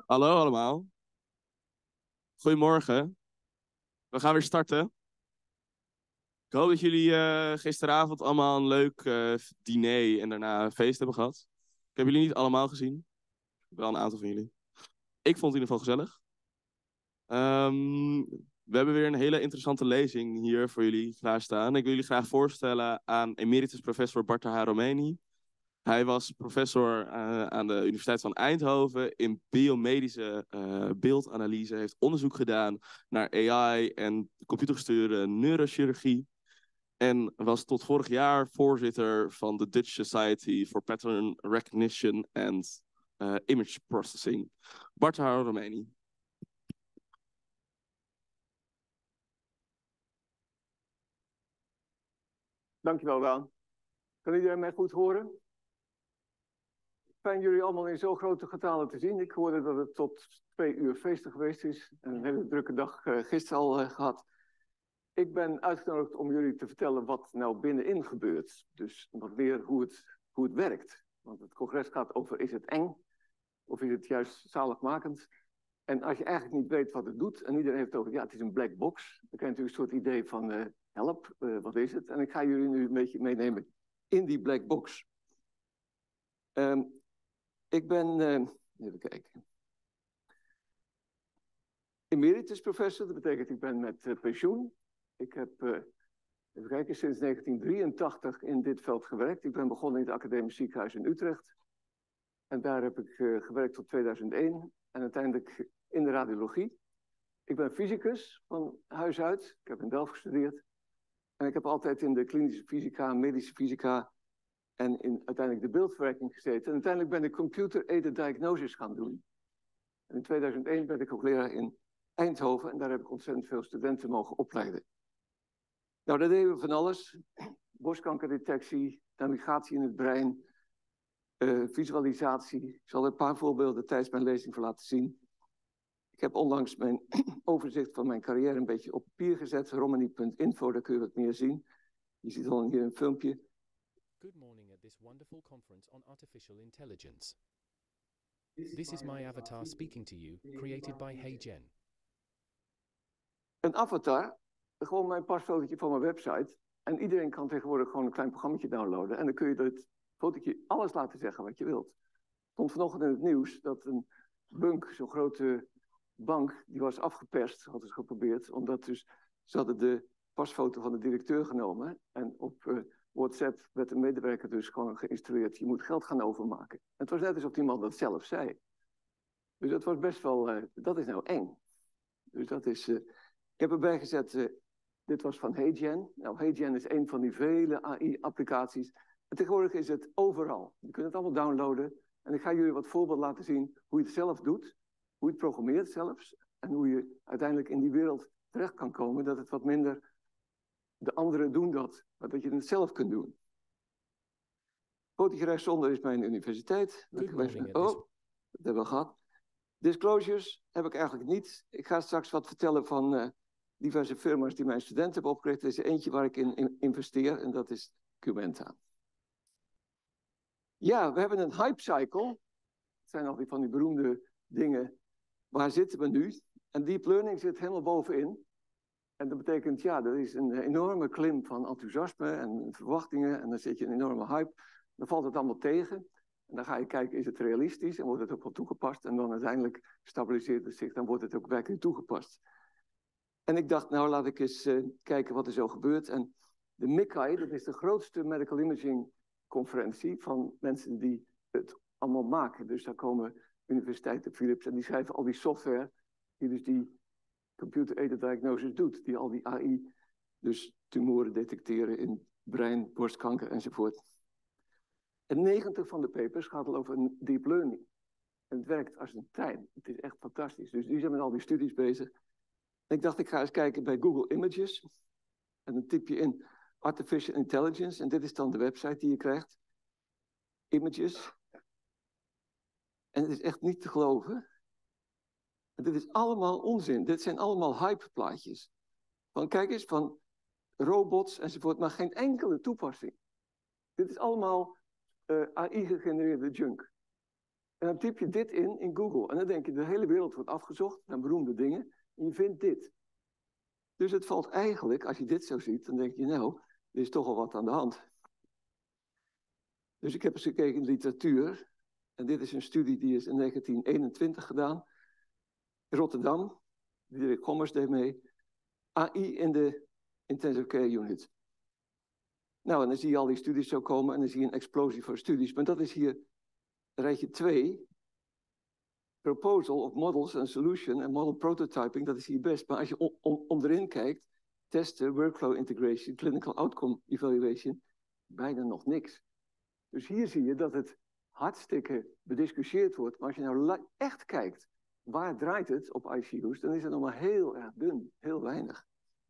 Hallo allemaal, goedemorgen. We gaan weer starten. Ik hoop dat jullie gisteravond allemaal een leuk diner en daarna een feest hebben gehad. Ik heb jullie niet allemaal gezien, wel een aantal van jullie. Ik vond het in ieder geval gezellig. We hebben weer een hele interessante lezing hier voor jullie klaarstaan. Ik wil jullie graag voorstellen aan emeritus professor Barta Romeni. Hij was professor aan de Universiteit van Eindhoven in biomedische beeldanalyse. Heeft onderzoek gedaan naar AI en computergestuurde neurochirurgie. En was tot vorig jaar voorzitter van de Dutch Society for Pattern Recognition and Image Processing. Bart Romani. Dankjewel, Daan. Kan iedereen mij goed horen? Fijn jullie allemaal in zo'n grote getalen te zien. Ik hoorde dat het tot 2 uur feestig geweest is. En een hele drukke dag gisteren al gehad. Ik ben uitgenodigd om jullie te vertellen wat nou binnenin gebeurt. Dus wat meer hoe het werkt. Want het congres gaat over, is het eng? Of is het juist zaligmakend? En als je eigenlijk niet weet wat het doet, en iedereen heeft het over, ja, het is een black box. Dan krijg je natuurlijk een soort idee van, help, wat is het? En ik ga jullie nu een beetje meenemen in die black box. Ik ben, even kijken, emeritus professor. Dat betekent ik ben met pensioen. Ik heb, even kijken, sinds 1983 in dit veld gewerkt. Ik ben begonnen in het Academisch Ziekenhuis in Utrecht. En daar heb ik gewerkt tot 2001 en uiteindelijk in de radiologie. Ik ben fysicus van huis uit. Ik heb in Delft gestudeerd. En ik heb altijd in de klinische fysica, medische fysica en in uiteindelijk de beeldverwerking gezeten. En uiteindelijk ben ik computer-aided diagnosis gaan doen. En in 2001 ben ik ook leraar in Eindhoven en daar heb ik ontzettend veel studenten mogen opleiden. Nou, daar deden we van alles. Borstkankerdetectie, navigatie in het brein, visualisatie. Ik zal er een paar voorbeelden tijdens mijn lezing voor laten zien. Ik heb onlangs mijn overzicht van mijn carrière een beetje op papier gezet. Romani.info, daar kun je wat meer zien. Je ziet al hier een filmpje. Good morning at this wonderful conference on artificial intelligence. This is my avatar speaking to you, created by HeyGen. Een avatar, gewoon mijn pasfotootje van mijn website. En iedereen kan tegenwoordig gewoon een klein programmaatje downloaden. En dan kun je dat fotootje alles laten zeggen wat je wilt. Er stond vanochtend in het nieuws dat een bunk, zo'n grote bank, die was afgeperst, hadden ze geprobeerd. Omdat dus, ze hadden de pasfoto van de directeur genomen. En op WhatsApp werd een medewerker dus gewoon geïnstrueerd, je moet geld gaan overmaken. En het was net alsof die man dat zelf zei. Dus dat was best wel, dat is nou eng. Dus dat is, ik heb erbij gezet, dit was van HeyGen. Nou, HeyGen is een van die vele AI-applicaties. En tegenwoordig is het overal. Je kunt het allemaal downloaden. En ik ga jullie wat voorbeelden laten zien hoe je het zelf doet. Hoe je het programmeert zelfs. En hoe je uiteindelijk in die wereld terecht kan komen. Dat het wat minder, de anderen doen dat. Maar dat je het zelf kunt doen. Fotootje rechtsonder is mijn universiteit. Good morning. Dat hebben we gehad. Disclosures heb ik eigenlijk niet. Ik ga straks wat vertellen van diverse firma's die mijn studenten hebben opgericht. Er is eentje waar ik in investeer en dat is Cumenta. Ja, we hebben een hype cycle. Het zijn al die van die beroemde dingen. Waar zitten we nu? En deep learning zit helemaal bovenin. En dat betekent, ja, er is een enorme klim van enthousiasme en verwachtingen. En dan zit je in een enorme hype. Dan valt het allemaal tegen. En dan ga je kijken, is het realistisch? En wordt het ook wel toegepast? En dan uiteindelijk stabiliseert het zich. Dan wordt het ook werkelijk toegepast. En ik dacht, nou laat ik eens kijken wat er zo gebeurt. En de MICAI, dat is de grootste medical imaging conferentie van mensen die het allemaal maken. Dus daar komen universiteiten, Philips, en die schrijven al die software die dus die computer-aided diagnosis doet. Die al die AI, dus tumoren detecteren in brein, borstkanker enzovoort. En 90 van de papers gaat al over een deep learning. En het werkt als een trein. Het is echt fantastisch. Dus die zijn met al die studies bezig. En ik dacht, ik ga eens kijken bij Google Images. En dan typ je in Artificial Intelligence. En dit is dan de website die je krijgt. Images. En het is echt niet te geloven. En dit is allemaal onzin. Dit zijn allemaal hypeplaatjes. Van kijk eens, van robots enzovoort. Maar geen enkele toepassing. Dit is allemaal AI-gegenereerde junk. En dan typ je dit in Google. En dan denk je, de hele wereld wordt afgezocht naar beroemde dingen. En je vindt dit. Dus het valt eigenlijk, als je dit zo ziet, dan denk je, nou, er is toch al wat aan de hand. Dus ik heb eens gekeken in de literatuur. En dit is een studie die is in 1921 gedaan. In Rotterdam. Dirk Gommers deed mee. AI in de Intensive Care Unit. Nou, en dan zie je al die studies zo komen. En dan zie je een explosie van studies. Maar dat is hier rijtje 2. Proposal of models and solution en model prototyping. Dat is hier best. Maar als je onderin kijkt. Testen, workflow integration, clinical outcome evaluation. Bijna nog niks. Dus hier zie je dat het hartstikke bediscussieerd wordt. Maar als je nou echt kijkt, waar draait het op ICU's, dan is het nog maar heel erg dun, heel weinig.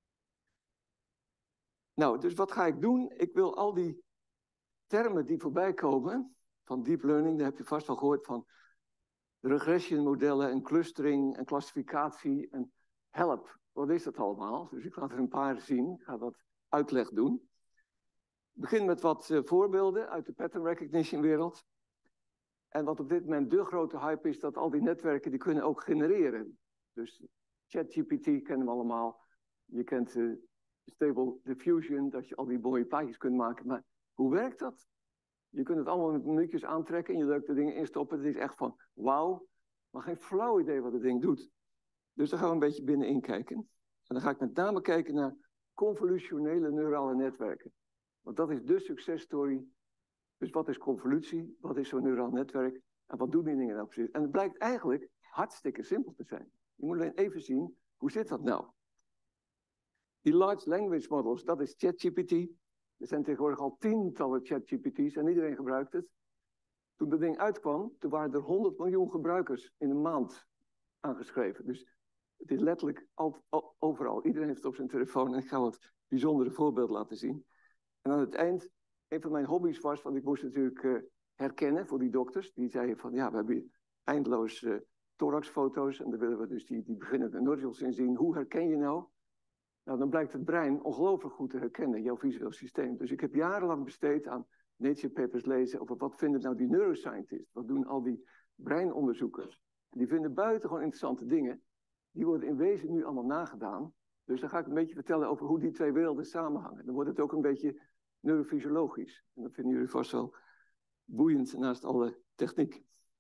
Nou, dus wat ga ik doen? Ik wil al die termen die voorbij komen, van deep learning, daar heb je vast wel gehoord van regression-modellen en clustering en klassificatie en help. Wat is dat allemaal? Dus ik laat er een paar zien, ik ga wat uitleg doen. Ik begin met wat voorbeelden uit de pattern recognition wereld. En wat op dit moment de grote hype is, dat al die netwerken die kunnen ook genereren. Dus ChatGPT kennen we allemaal. Je kent Stable Diffusion, dat je al die mooie plaatjes kunt maken. Maar hoe werkt dat? Je kunt het allemaal met minuutjes aantrekken en je leuke dingen instoppen. Het is echt van wauw, maar geen flauw idee wat het ding doet. Dus daar gaan we een beetje binnenin kijken. En dan ga ik met name kijken naar convolutionele neurale netwerken. Want dat is de successtory. Dus wat is convolutie? Wat is zo'n neuraal netwerk? En wat doen die dingen nou precies? En het blijkt eigenlijk hartstikke simpel te zijn. Je moet alleen even zien, hoe zit dat nou? Die large language models, dat is ChatGPT. Er zijn tegenwoordig al tientallen ChatGPT's en iedereen gebruikt het. Toen dat ding uitkwam, toen waren er 100 miljoen gebruikers in een maand aangeschreven. Dus het is letterlijk overal. Iedereen heeft het op zijn telefoon en ik ga wat bijzondere voorbeelden laten zien. En aan het eind, een van mijn hobby's was, want ik moest natuurlijk herkennen voor die dokters. Die zeiden van, ja, we hebben hier eindeloos thoraxfoto's en daar willen we dus die beginnende nodules in zien. Hoe herken je nou? Nou, dan blijkt het brein ongelooflijk goed te herkennen, jouw visueel systeem. Dus ik heb jarenlang besteed aan Nature papers lezen over wat vinden nou die neuroscientists? Wat doen al die breinonderzoekers? Die vinden buitengewoon interessante dingen. Die worden in wezen nu allemaal nagedaan. Dus dan ga ik een beetje vertellen over hoe die twee werelden samenhangen. Dan wordt het ook een beetje neurofysiologisch. En dat vinden jullie vast wel boeiend naast alle techniek.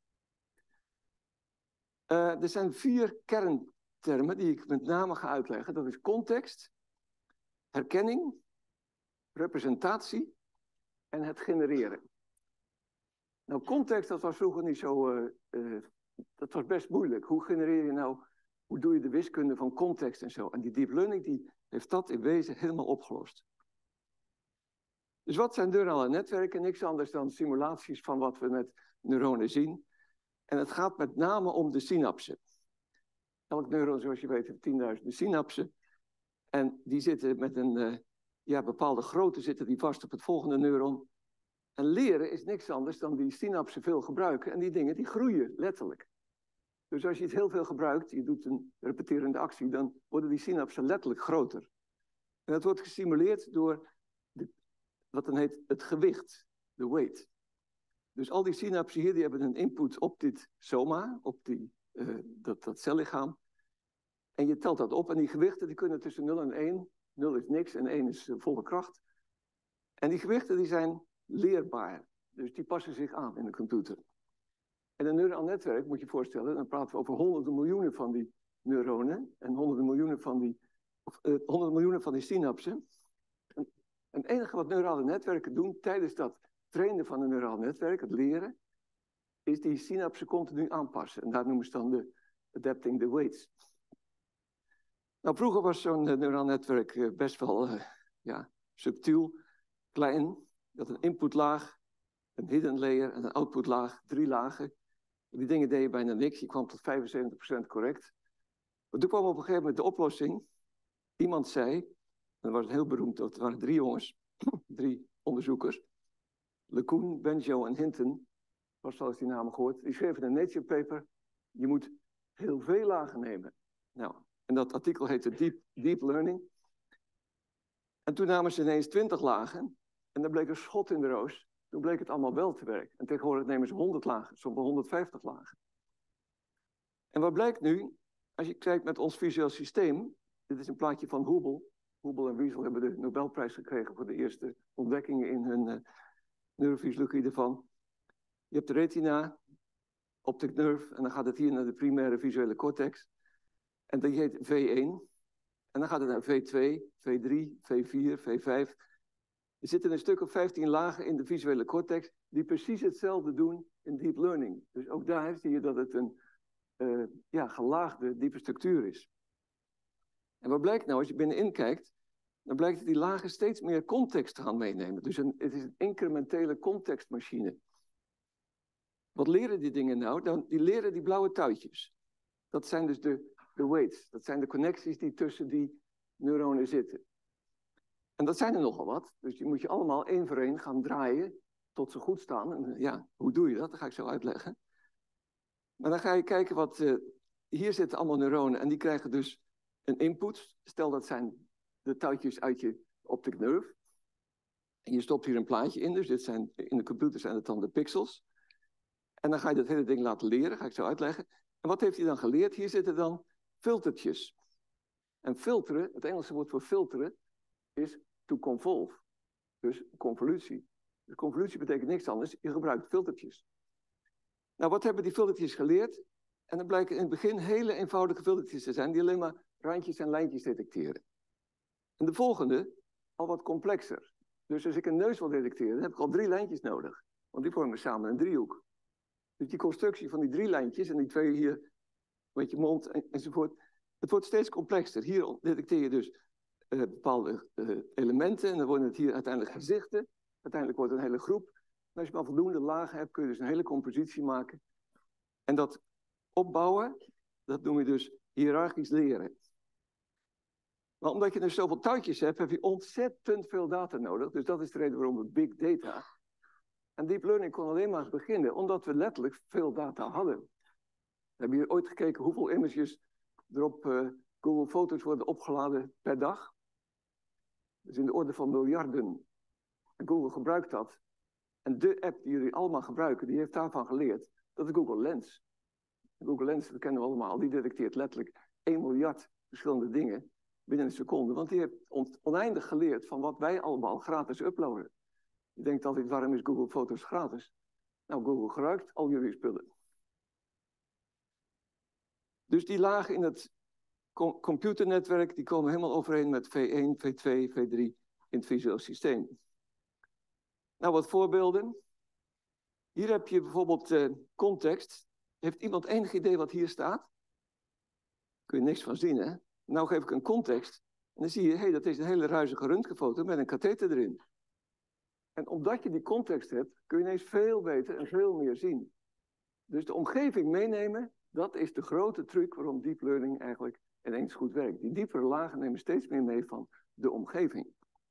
Er zijn 4 kerntermen die ik met name ga uitleggen. Dat is context, herkenning, representatie en het genereren. Nou, context, dat was vroeger niet zo... dat was best moeilijk. Hoe genereer je nou... Hoe doe je de wiskunde van context en zo? En die deep learning die heeft dat in wezen helemaal opgelost. Dus wat zijn neurale netwerken? Niks anders dan simulaties van wat we met neuronen zien. En het gaat met name om de synapsen. Elk neuron, zoals je weet, heeft 10.000 synapsen. En die zitten met een bepaalde grootte zitten die vast op het volgende neuron. En leren is niks anders dan die synapsen veel gebruiken. En die dingen die groeien letterlijk. Dus als je het heel veel gebruikt, je doet een repeterende actie, dan worden die synapsen letterlijk groter. En dat wordt gestimuleerd door wat dan heet het gewicht, de weight. Dus al die synapsen hier, die hebben een input op dit soma, op dat cellichaam. En je telt dat op en die gewichten die kunnen tussen 0 en 1. 0 is niks en 1 is volle kracht. En die gewichten die zijn leerbaar. Dus die passen zich aan in de computer. En een neuraal netwerk, moet je je voorstellen, dan praten we over honderden miljoenen van die neuronen en honderden miljoenen van die synapsen. En het enige wat neurale netwerken doen tijdens dat trainen van een neuraal netwerk, het leren, is die synapsen continu aanpassen. En daar noemen ze dan de adapting the weights. Nou, vroeger was zo'n neuraal netwerk best wel subtiel, klein. Dat een inputlaag, een hidden layer en een outputlaag, 3 lagen. Die dingen deden bijna niks. Je kwam tot 75% correct. Maar toen kwam op een gegeven moment de oplossing. Iemand zei, en dat was heel beroemd, dat waren 3 jongens, 3 onderzoekers. LeCun, Benjo en Hinton, was wel eens die namen gehoord. Die schreven een Nature paper. Je moet heel veel lagen nemen. Nou, en dat artikel heette Deep Learning. En toen namen ze ineens 20 lagen. En dan bleek een schot in de roos. Toen bleek het allemaal wel te werken. En tegenwoordig nemen ze 100 lagen, soms 150 lagen. En wat blijkt nu, als je kijkt met ons visueel systeem, dit is een plaatje van Hubble. Hubble en Wiesel hebben de Nobelprijs gekregen voor de eerste ontdekkingen in hun neurofysiologie ervan. Je hebt de retina, optic nerve, en dan gaat het hier naar de primaire visuele cortex. En die heet V1. En dan gaat het naar V2, V3, V4, V5. Er zitten een stuk of 15 lagen in de visuele cortex die precies hetzelfde doen in deep learning. Dus ook daar zie je dat het een gelaagde, diepe structuur is. En wat blijkt nou, als je binnenin kijkt, dan blijkt dat die lagen steeds meer context gaan meenemen. Dus het is een incrementele contextmachine. Wat leren die dingen nou? Die leren die blauwe touwtjes. Dat zijn dus de weights. Dat zijn de connecties die tussen die neuronen zitten. En dat zijn er nogal wat. Dus die moet je allemaal één voor één gaan draaien tot ze goed staan. En ja, hoe doe je dat? Dat ga ik zo uitleggen. Maar dan ga je kijken wat... hier zitten allemaal neuronen en die krijgen dus een input. Stel dat zijn de touwtjes uit je optic nerve. En je stopt hier een plaatje in. Dus in de computer zijn het dan de pixels. En dan ga je dat hele ding laten leren. Ga ik zo uitleggen. En wat heeft hij dan geleerd? Hier zitten dan filtertjes. En filteren, het Engelse woord voor filteren, is to convolve. Dus convolutie. Dus convolutie betekent niks anders. Je gebruikt filtertjes. Nou, wat hebben die filtertjes geleerd? En dan blijken in het begin hele eenvoudige filtertjes te zijn die alleen maar randjes en lijntjes detecteren. En de volgende, al wat complexer. Dus als ik een neus wil detecteren, dan heb ik al 3 lijntjes nodig. Want die vormen samen een driehoek. Dus die constructie van die 3 lijntjes en die 2 hier met je mond enzovoort. Het wordt steeds complexer. Hier detecteer je dus bepaalde elementen en dan worden het hier uiteindelijk gezichten. Uiteindelijk wordt het een hele groep. En als je maar voldoende lagen hebt, kun je dus een hele compositie maken. En dat opbouwen, dat noem je dus hiërarchisch leren. Maar omdat je dus zoveel touwtjes hebt, heb je ontzettend veel data nodig. Dus dat is de reden waarom we big data. En deep learning kon alleen maar beginnen, omdat we letterlijk veel data hadden. We hebben hier ooit gekeken hoeveel images er op Google Foto's worden opgeladen per dag. Dus in de orde van miljarden. En Google gebruikt dat. En de app die jullie allemaal gebruiken, die heeft daarvan geleerd. Dat is Google Lens. Google Lens, dat kennen we allemaal, die detecteert letterlijk 1 miljard verschillende dingen binnen een seconde. Want die heeft oneindig geleerd van wat wij allemaal gratis uploaden. Je denkt altijd, waarom is Google Foto's gratis? Nou, Google gebruikt al jullie spullen. Dus die lagen in het computernetwerk, die komen helemaal overeen met V1, V2, V3 in het visueel systeem. Nou, wat voorbeelden. Hier heb je bijvoorbeeld context. Heeft iemand enig idee wat hier staat? Kun je niks van zien, hè? Nou geef ik een context. En dan zie je, hé, dat is een hele ruizige röntgenfoto met een katheter erin. En omdat je die context hebt, kun je ineens veel beter en veel meer zien. Dus de omgeving meenemen, dat is de grote truc waarom deep learning eigenlijk ineens goed werkt. Die diepere lagen nemen steeds meer mee van de omgeving.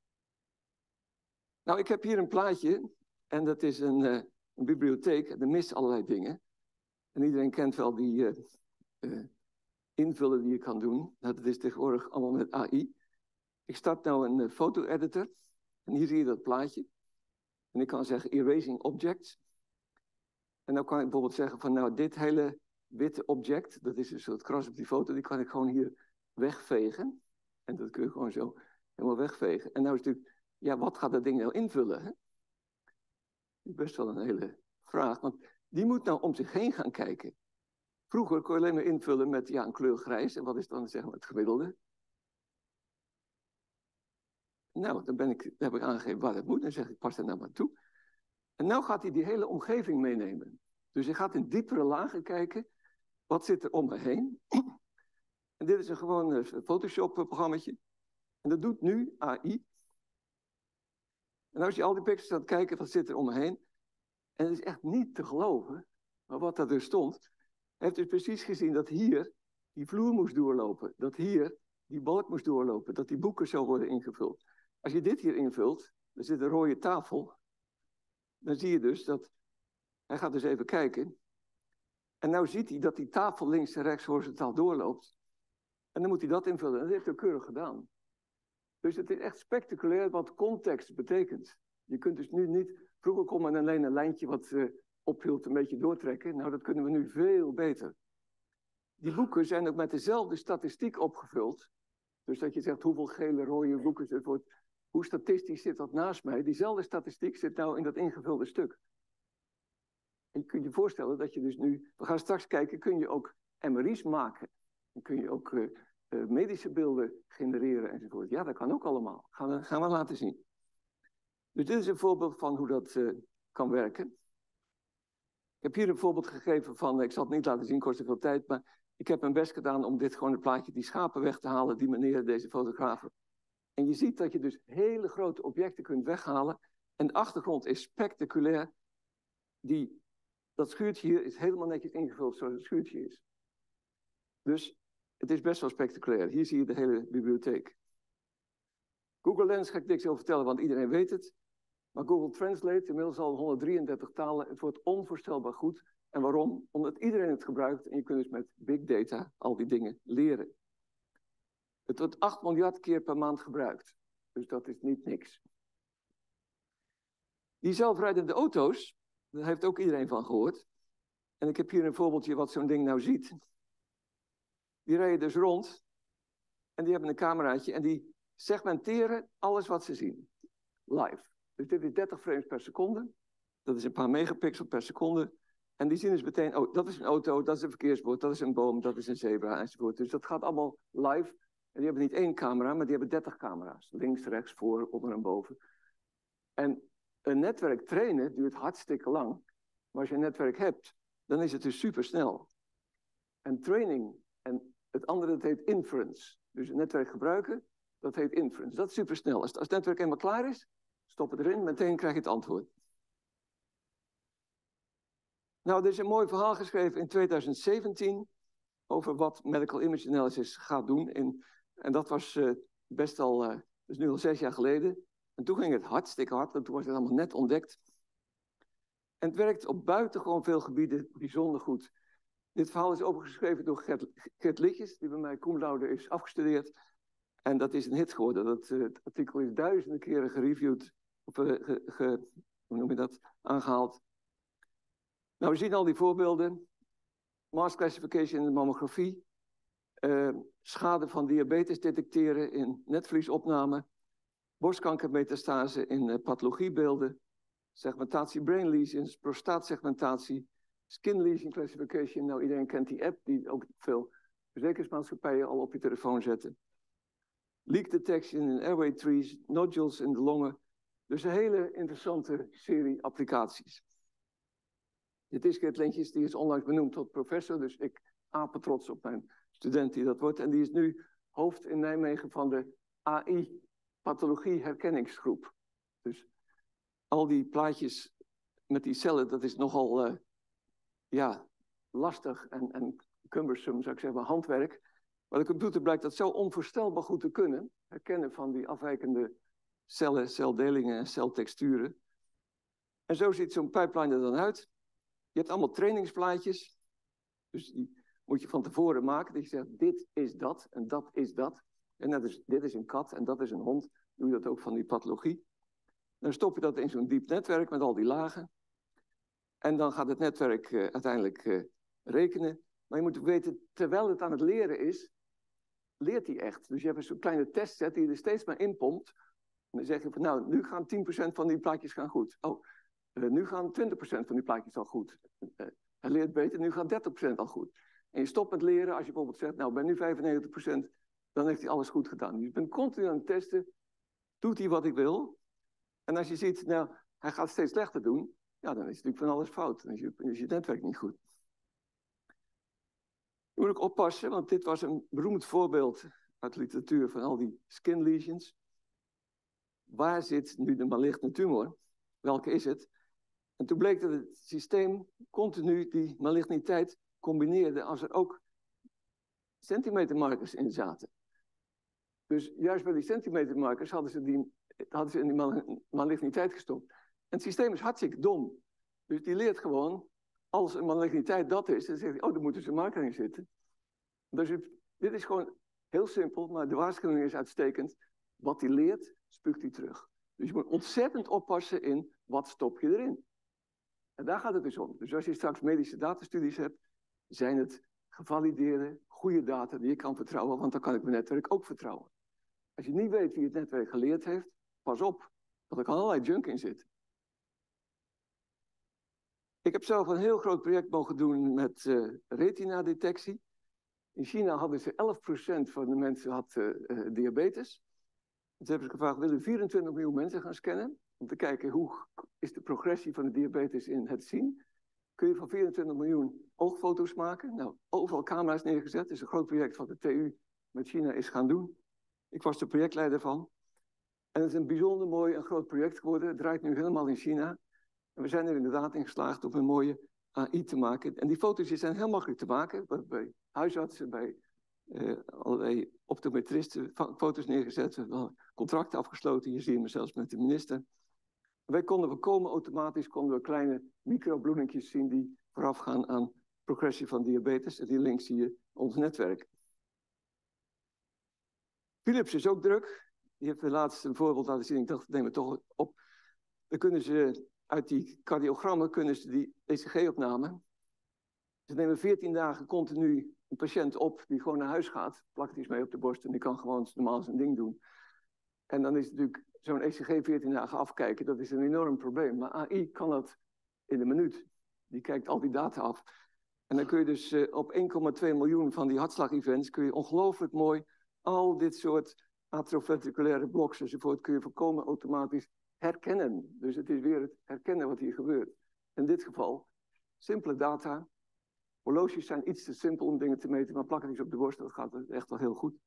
Nou, ik heb hier een plaatje. En dat is een bibliotheek. Er mist allerlei dingen. En iedereen kent wel die invullen die je kan doen. Dat is tegenwoordig allemaal met AI. Ik start nou een foto-editor. En hier zie je dat plaatje. En ik kan zeggen erasing objects. En dan kan ik bijvoorbeeld zeggen van nou dit hele witte object, dat is dus het kras op die foto, die kan ik gewoon hier wegvegen. En dat kun je gewoon zo helemaal wegvegen. En nou is natuurlijk, ja, wat gaat dat ding nou invullen? Hè? Dat is best wel een hele vraag, want die moet nou om zich heen gaan kijken. Vroeger kon je alleen maar invullen met ja, een kleur grijs. En wat is dan zeg maar het gemiddelde? Nou, dan heb ik aangegeven waar het moet. Dan zeg ik, pas er nou maar toe. En nu gaat hij die hele omgeving meenemen. Dus hij gaat in diepere lagen kijken. Wat zit er om me heen? En dit is een gewoon Photoshop-programmaatje. En dat doet nu AI. En als je al die pixels gaat kijken, wat zit er om me heen? En het is echt niet te geloven. Maar wat er dus stond. Hij heeft dus precies gezien dat hier die vloer moest doorlopen. Dat hier die balk moest doorlopen. Dat die boeken zo worden ingevuld. Als je dit hier invult, er zit een rode tafel. Dan zie je dus dat, hij gaat dus even kijken. En nou ziet hij dat die tafel links en rechts horizontaal doorloopt. En dan moet hij dat invullen. En dat heeft hij keurig gedaan. Dus het is echt spectaculair wat context betekent. Je kunt dus nu niet Vroeger kon men alleen een lijntje wat ophield een beetje doortrekken. Nou, dat kunnen we nu veel beter. Die boeken zijn ook met dezelfde statistiek opgevuld. Dus dat je zegt hoeveel gele, rode boeken het wordt. Hoe statistisch zit dat naast mij? Diezelfde statistiek zit nou in dat ingevulde stuk. En je kunt je voorstellen dat je dus nu... We gaan straks kijken, kun je ook MRI's maken. Dan kun je ook medische beelden genereren enzovoort. Ja, dat kan ook allemaal. Gaan we laten zien. Dus dit is een voorbeeld van hoe dat kan werken. Ik heb hier een voorbeeld gegeven van... Ik zal het niet laten zien, kost te veel tijd. Maar ik heb mijn best gedaan om dit gewoon het plaatje... die schapen weg te halen, die meneer, deze fotografen. En je ziet dat je dus hele grote objecten kunt weghalen. En de achtergrond is spectaculair. Dat schuurtje hier is helemaal netjes ingevuld zoals het schuurtje is. Dus het is best wel spectaculair. Hier zie je de hele bibliotheek. Google Lens ga ik niks over vertellen, want iedereen weet het. Maar Google Translate, inmiddels al 133 talen, het wordt onvoorstelbaar goed. En waarom? Omdat iedereen het gebruikt en je kunt dus met big data al die dingen leren. Het wordt 8 miljard keer per maand gebruikt. Dus dat is niet niks. Die zelfrijdende auto's, daar heeft ook iedereen van gehoord. En ik heb hier een voorbeeldje wat zo'n ding nou ziet. Die rijden dus rond. En die hebben een cameraatje en die segmenteren alles wat ze zien. Live. Dus dit is 30 frames per seconde. Dat is een paar megapixel per seconde. En die zien dus meteen, oh, dat is een auto, dat is een verkeersbord, dat is een boom, dat is een zebra enzovoort. Dus dat gaat allemaal live. En die hebben niet 1 camera, maar die hebben 30 camera's. Links, rechts, voor, onder en boven. En een netwerk trainen duurt hartstikke lang. Maar als je een netwerk hebt, dan is het dus supersnel. En training, en het andere dat heet inference. Dus een netwerk gebruiken, dat heet inference. Dat is supersnel. Als het netwerk eenmaal klaar is, stop het erin, meteen krijg je het antwoord. Nou, er is een mooi verhaal geschreven in 2017 over wat medical image analysis gaat doen. En dat was best al, dat is nu al 6 jaar geleden. En toen ging het hartstikke hard, want toen was het allemaal net ontdekt. En het werkt op buitengewoon veel gebieden bijzonder goed. Dit verhaal is overgeschreven door Gert Litjes, die bij mij cum laude is afgestudeerd. En dat is een hit geworden. Het artikel is duizenden keren gereviewd, of hoe noem je dat, aangehaald. Nou, we zien al die voorbeelden. Mass classification in de mammografie. Schade van diabetes detecteren in netvliesopname. Borstkankermetastase in pathologiebeelden. Segmentatie brain lesions, prostaatsegmentatie. Skin lesion classification. Nou, iedereen kent die app die ook veel verzekeringsmaatschappijen al op je telefoon zetten. Leak detection in airway trees, nodules in de longen. Dus een hele interessante serie applicaties. Dit is Geert Lintjes, die is onlangs benoemd tot professor. Dus ik apen trots op mijn student die dat wordt. En die is nu hoofd in Nijmegen van de AI pathologie herkenningsgroep. Dus al die plaatjes met die cellen, dat is nogal lastig en cumbersome, zou ik zeggen, handwerk. Maar de computer blijkt dat zo onvoorstelbaar goed te kunnen. Herkennen van die afwijkende cellen, celdelingen en celtexturen. En zo ziet zo'n pipeline er dan uit. Je hebt allemaal trainingsplaatjes. Dus die moet je van tevoren maken. Dat je zegt, dit is dat en dat is dat. En dat is, dit is een kat en dat is een hond. Doe je dat ook van die pathologie. Dan stop je dat in zo'n diep netwerk met al die lagen. En dan gaat het netwerk uiteindelijk rekenen. Maar je moet weten, terwijl het aan het leren is, leert hij echt. Dus je hebt zo'n kleine testset die je er steeds maar inpompt. En dan zeg je van, nou, nu gaan 10% van die plaatjes gaan goed. Oh, nu gaan 20% van die plaatjes al goed. Hij leert beter, nu gaat 30% al goed. En je stopt met leren als je bijvoorbeeld zegt, nou, ben nu 95%, dan heeft hij alles goed gedaan. Dus je bent continu aan het testen, doet hij wat ik wil. En als je ziet, nou, hij gaat steeds slechter doen, ja, dan is natuurlijk van alles fout. Dan is je netwerk niet goed. Je moet ook oppassen, want dit was een beroemd voorbeeld uit de literatuur van al die skin lesions. Waar zit nu de maligne tumor? Welke is het? En toen bleek dat het systeem continu die maligniteit combineerde als er ook centimetermarkers in zaten. Dus juist bij die centimetermarkers hadden ze in die maligniteit gestopt. En het systeem is hartstikke dom. Dus die leert gewoon, als een maligniteit dat is, dan zegt hij, oh, daar moeten ze een marker in zitten. Dus dit is gewoon heel simpel, maar de waarschuwing is uitstekend. Wat hij leert, spuugt hij terug. Dus je moet ontzettend oppassen in wat stop je erin? En daar gaat het dus om. Dus als je straks medische datastudies hebt, zijn het gevalideerde, goede data die je kan vertrouwen, want dan kan ik mijn netwerk ook vertrouwen. Als je niet weet wie het netwerk geleerd heeft, pas op, want er kan allerlei junk in zitten. Ik heb zelf een heel groot project mogen doen met retina-detectie. In China hadden ze 11% van de mensen had diabetes. Toen hebben ze gevraagd, willen 24 miljoen mensen gaan scannen? Om te kijken hoe is de progressie van de diabetes in het zien. Kun je van 24 miljoen oogfoto's maken? Nou, overal camera's neergezet. Het is een groot project wat de TU met China is gaan doen. Ik was de projectleider van. En het is een bijzonder mooi en groot project geworden. Het draait nu helemaal in China. En we zijn er inderdaad in geslaagd om een mooie AI te maken. En die foto's zijn heel makkelijk te maken. Bij huisartsen, bij allerlei optometristen foto's neergezet. We hebben contracten afgesloten. Hier zie je me zelfs met de minister. Wij konden voorkomen automatisch kleine microbloedingjes zien die voorafgaan aan progressie van diabetes. En hier links zie je ons netwerk. Philips is ook druk. Die heeft laatst een voorbeeld laten zien. Ik dacht, neem het toch op. Dan kunnen ze uit die cardiogrammen die ECG-opname. Ze nemen 14 dagen continu een patiënt op die gewoon naar huis gaat. Plakt iets mee op de borst en die kan gewoon normaal zijn ding doen. En dan is natuurlijk zo'n ECG 14 dagen afkijken, dat is een enorm probleem. Maar AI kan dat in een minuut. Die kijkt al die data af. En dan kun je dus op 1,2 miljoen van die hartslag-events kun je ongelooflijk mooi al dit soort atrioventriculaire bloks enzovoort kun je voorkomen automatisch herkennen. Dus het is weer het herkennen wat hier gebeurt. In dit geval, simpele data. Horloges zijn iets te simpel om dingen te meten, maar plakken iets op de borst, dat gaat echt wel heel goed.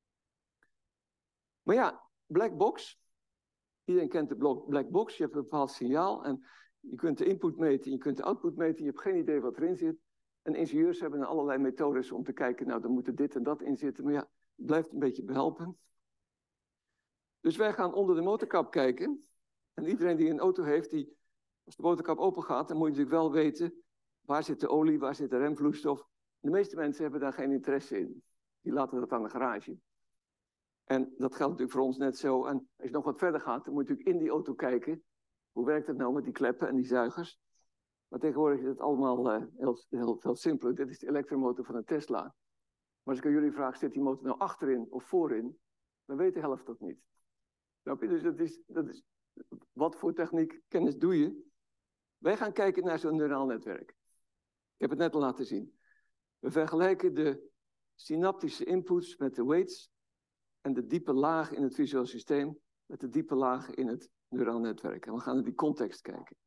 Maar ja, black box. Iedereen kent de black box. Je hebt een bepaald signaal en je kunt de input meten, je kunt de output meten. Je hebt geen idee wat erin zit. En ingenieurs hebben allerlei methodes om te kijken, nou, dan moet er dit en dat in zitten. Maar ja, het blijft een beetje behelpen. Dus wij gaan onder de motorkap kijken. En iedereen die een auto heeft, als de motorkap open gaat, dan moet je natuurlijk wel weten, waar zit de olie, waar zit de remvloeistof. De meeste mensen hebben daar geen interesse in. Die laten dat aan de garage. En dat geldt natuurlijk voor ons net zo. En als je nog wat verder gaat, dan moet je natuurlijk in die auto kijken. Hoe werkt het nou met die kleppen en die zuigers? Maar tegenwoordig is het allemaal heel veel simpeler. Dit is de elektromotor van een Tesla. Maar als ik aan jullie vraag, zit die motor nou achterin of voorin? Dan weet de helft dat niet. Dus dat is wat voor techniek, kennis doe je? Wij gaan kijken naar zo'n neuraal netwerk. Ik heb het net al laten zien. We vergelijken de synaptische inputs met de weights en de diepe lagen in het visueel systeem met de diepe lagen in het neuraal netwerk. En we gaan naar die context kijken.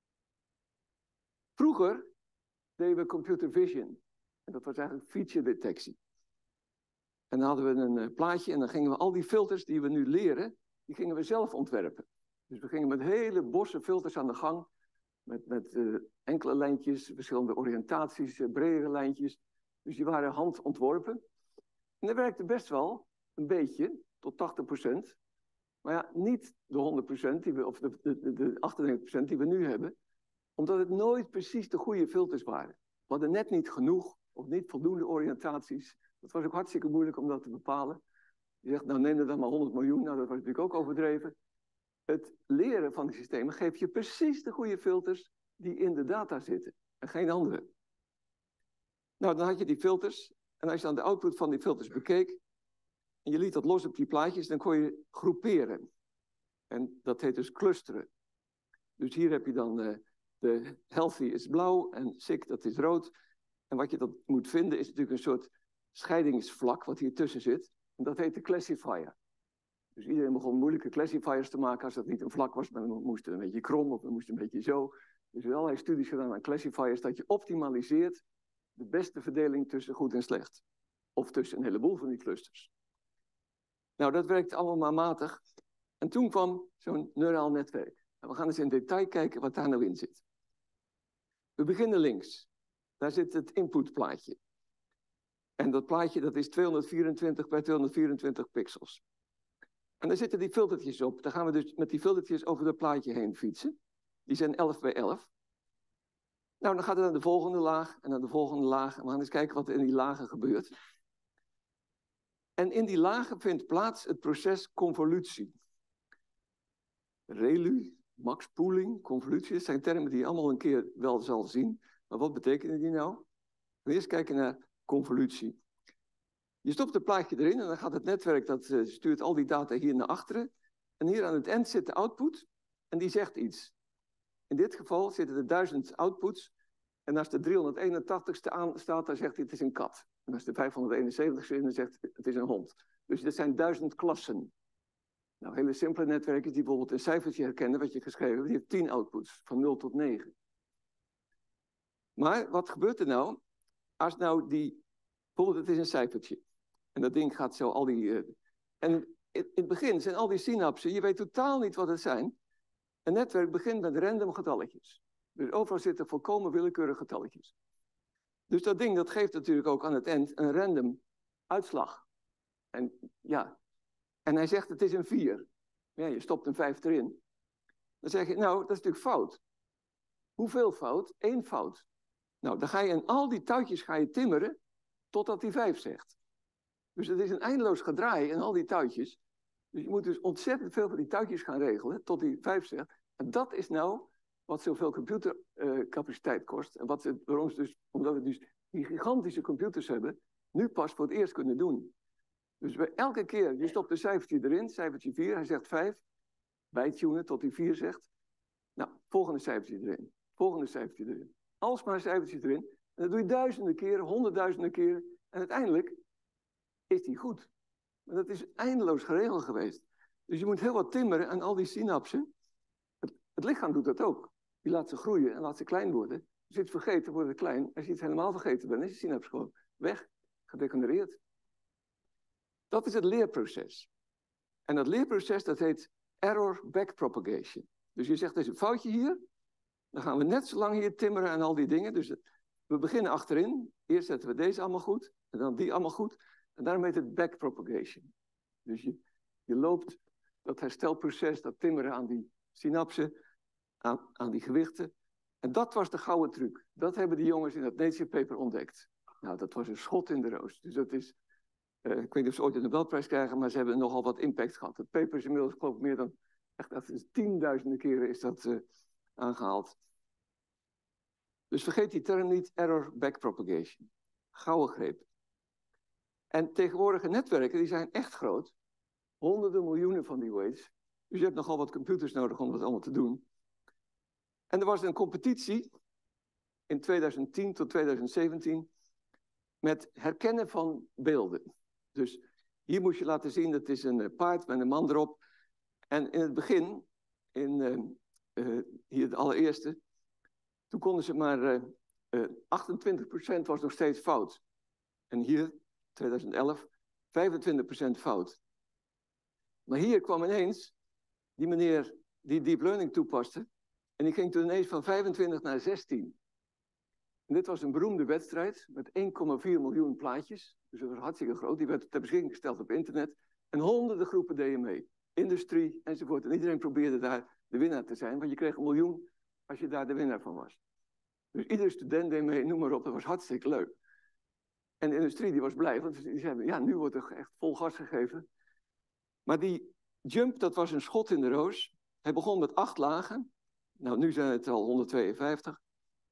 Vroeger deden we computer vision. En dat was eigenlijk feature detectie. En dan hadden we een plaatje en dan gingen we al die filters die we nu leren, die gingen we zelf ontwerpen. Dus we gingen met hele bossen filters aan de gang. Met enkele lijntjes, verschillende oriëntaties, bredere lijntjes. Dus die waren handontworpen. En dat werkte best wel, een beetje, tot 80%. Maar ja, niet de 100% of de 98% die we nu hebben. Omdat het nooit precies de goede filters waren. We hadden net niet genoeg of niet voldoende oriëntaties. Dat was ook hartstikke moeilijk om dat te bepalen. Je zegt, nou neem er dan maar 100 miljoen. Nou, dat was natuurlijk ook overdreven. Het leren van die systemen geeft je precies de goede filters die in de data zitten. En geen andere. Nou, dan had je die filters. En als je dan de output van die filters bekeek. En je liet dat los op die plaatjes, dan kon je groeperen. En dat heet dus clusteren. Dus hier heb je dan de healthy is blauw en sick dat is rood. En wat je dan moet vinden is natuurlijk een soort scheidingsvlak wat hier tussen zit. En dat heet de classifier. Dus iedereen begon moeilijke classifiers te maken als dat niet een vlak was. Maar dan moest het een beetje krom of dan moest het een beetje zo. Dus er zijn allerlei studies gedaan aan classifiers dat je optimaliseert de beste verdeling tussen goed en slecht. Of tussen een heleboel van die clusters. Nou, dat werkt allemaal maar matig. En toen kwam zo'n neuraal netwerk. En we gaan eens in detail kijken wat daar nou in zit. We beginnen links. Daar zit het inputplaatje. En dat plaatje dat is 224 bij 224 pixels. En daar zitten die filtertjes op. Dan gaan we dus met die filtertjes over dat plaatje heen fietsen. Die zijn 11 bij 11. Nou, dan gaat het naar de volgende laag en naar de volgende laag. En we gaan eens kijken wat er in die lagen gebeurt. En in die lagen vindt plaats het proces convolutie. ReLU, maxpooling, convolutie, dat zijn termen die je allemaal een keer wel zal zien. Maar wat betekenen die nou? We eerst kijken naar convolutie. Je stopt een plaatje erin en dan gaat het netwerk, dat stuurt al die data hier naar achteren. En hier aan het eind zit de output en die zegt iets. In dit geval zitten er 1000 outputs. En als de 381ste aan staat, dan zegt hij het is een kat. En als de 571ste is, dan zegt het is een hond. Dus dit zijn 1000 klassen. Nou, hele simpele netwerken die bijvoorbeeld een cijfertje herkennen, wat je geschreven hebt, die heeft 10 outputs, van 0 tot 9. Maar wat gebeurt er nou? Als nou bijvoorbeeld het is een cijfertje. En dat ding gaat zo al die... En in het begin zijn al die synapsen, je weet totaal niet wat het zijn. Een netwerk begint met random getalletjes. Dus overal zitten volkomen willekeurige getalletjes. Dus dat ding dat geeft natuurlijk ook aan het eind een random uitslag. En ja, en hij zegt het is een 4. Ja, je stopt een 5 erin. Dan zeg je, nou, dat is natuurlijk fout. Hoeveel fout? 1 fout. Nou, dan ga je in al die touwtjes timmeren totdat hij 5 zegt. Dus het is een eindeloos gedraai in al die touwtjes. Dus je moet dus ontzettend veel van die touwtjes gaan regelen tot hij 5 zegt. En dat is nou wat zoveel computercapaciteit kost. En wat we omdat we dus die gigantische computers hebben, nu pas voor het eerst kunnen doen. Dus elke keer, je stopt een cijfertje erin, cijfertje 4, hij zegt 5. Bijtunen tot hij 4 zegt. Nou, volgende cijfertje erin. Volgende cijfertje erin. Alsmaar een cijfertje erin. En dat doe je duizenden keren, honderdduizenden keren. En uiteindelijk is die goed. Maar dat is eindeloos geregeld geweest. Dus je moet heel wat timmeren aan al die synapsen. Het lichaam doet dat ook. Die laat ze groeien en laat ze klein worden. Als je het vergeten, wordt het klein. Als je het helemaal vergeten bent, is je synaps gewoon weg. Gedeconereerd. Dat is het leerproces. En dat leerproces, dat heet error backpropagation. Dus je zegt, er is een foutje hier. Dan gaan we net zo lang hier timmeren aan al die dingen. Dus we beginnen achterin. Eerst zetten we deze allemaal goed. En dan die allemaal goed. En daarom heet het backpropagation. Dus je loopt dat herstelproces, dat timmeren aan die synapsen, aan die gewichten. En dat was de gouden truc. Dat hebben die jongens in dat Nature paper ontdekt. Nou, dat was een schot in de roos. Dus dat is, ik weet niet of ze ooit de Nobelprijs krijgen, maar ze hebben nogal wat impact gehad. Het paper is inmiddels geloof ik meer dan, echt, dat is 10.000 keren is dat aangehaald. Dus vergeet die term niet, error backpropagation. Gouden greep. En tegenwoordige netwerken, die zijn echt groot. Honderden miljoenen van die weights. Dus je hebt nogal wat computers nodig om dat allemaal te doen. En er was een competitie in 2010 tot 2017 met herkennen van beelden. Dus hier moest je laten zien, dat is een paard met een man erop. En in het begin, hier de allereerste, toen konden ze maar 28% was nog steeds fout. En hier, 2011, 25% fout. Maar hier kwam ineens die meneer die deep learning toepaste. En die ging toen ineens van 25 naar 16. En dit was een beroemde wedstrijd met 1,4 miljoen plaatjes. Dus dat was hartstikke groot. Die werd ter beschikking gesteld op internet. En honderden groepen deden mee. Industrie enzovoort. En iedereen probeerde daar de winnaar te zijn. Want je kreeg 1 miljoen als je daar de winnaar van was. Dus iedere student deed mee, noem maar op. Dat was hartstikke leuk. En de industrie die was blij. Want die zeiden, ja, nu wordt er echt vol gas gegeven. Maar die jump, dat was een schot in de roos. Hij begon met 8 lagen. Nou, nu zijn het al 152.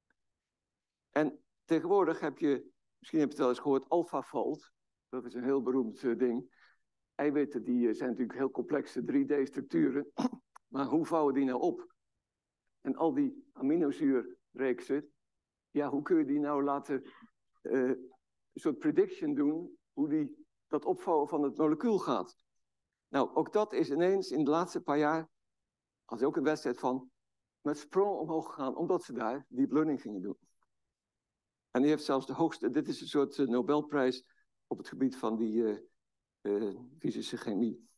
En tegenwoordig heb je, misschien heb je het wel eens gehoord, AlphaFold. Dat is een heel beroemd ding. Eiwitten die zijn natuurlijk heel complexe 3D-structuren. Maar hoe vouwen die nou op? En al die aminozuurreeksen, ja, hoe kun je die nou laten een soort prediction doen, hoe dat opvouwen van het molecuul gaat? Nou, ook dat is ineens in de laatste paar jaar, als ook een wedstrijd van, met sprong omhoog gegaan, omdat ze daar deep learning gingen doen. En die heeft zelfs de hoogste, dit is een soort Nobelprijs op het gebied van die fysische chemie.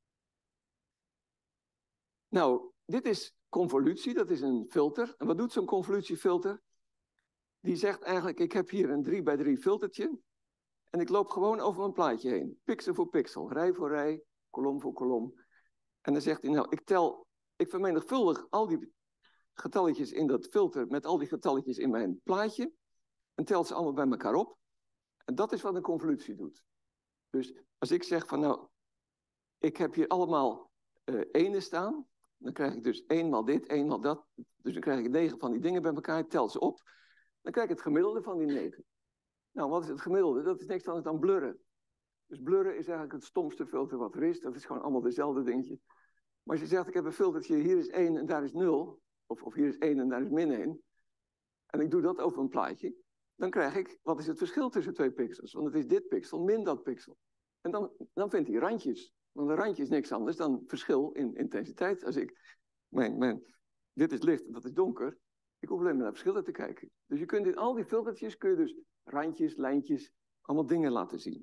Nou, dit is convolutie, dat is een filter. En wat doet zo'n convolutiefilter? Die zegt eigenlijk, ik heb hier een 3x3 filtertje. En ik loop gewoon over mijn plaatje heen. Pixel voor pixel, rij voor rij, kolom voor kolom. En dan zegt hij, nou, ik vermenigvuldig al die getalletjes in dat filter met al die getalletjes in mijn plaatje. En telt ze allemaal bij elkaar op. En dat is wat een convolutie doet. Dus als ik zeg van, nou, ik heb hier allemaal enen staan. Dan krijg ik dus eenmaal dit, eenmaal dat. Dus dan krijg ik 9 van die dingen bij elkaar, tel ze op. Dan krijg ik het gemiddelde van die 9. Nou, wat is het gemiddelde? Dat is niks anders dan blurren. Dus blurren is eigenlijk het stomste filter wat er is. Dat is gewoon allemaal dezelfde dingetje. Maar als je zegt, ik heb een filtertje, hier is 1 en daar is 0. Of hier is 1 en daar is min 1. En ik doe dat over een plaatje. Dan krijg ik, wat is het verschil tussen 2 pixels? Want het is dit pixel min dat pixel. En dan vindt hij randjes. Want een randje is niks anders dan verschil in intensiteit. Als ik, dit is licht en dat is donker. Ik hoef alleen maar naar verschillen te kijken. Dus je kunt in al die filtertjes, kun je dus randjes, lijntjes, allemaal dingen laten zien.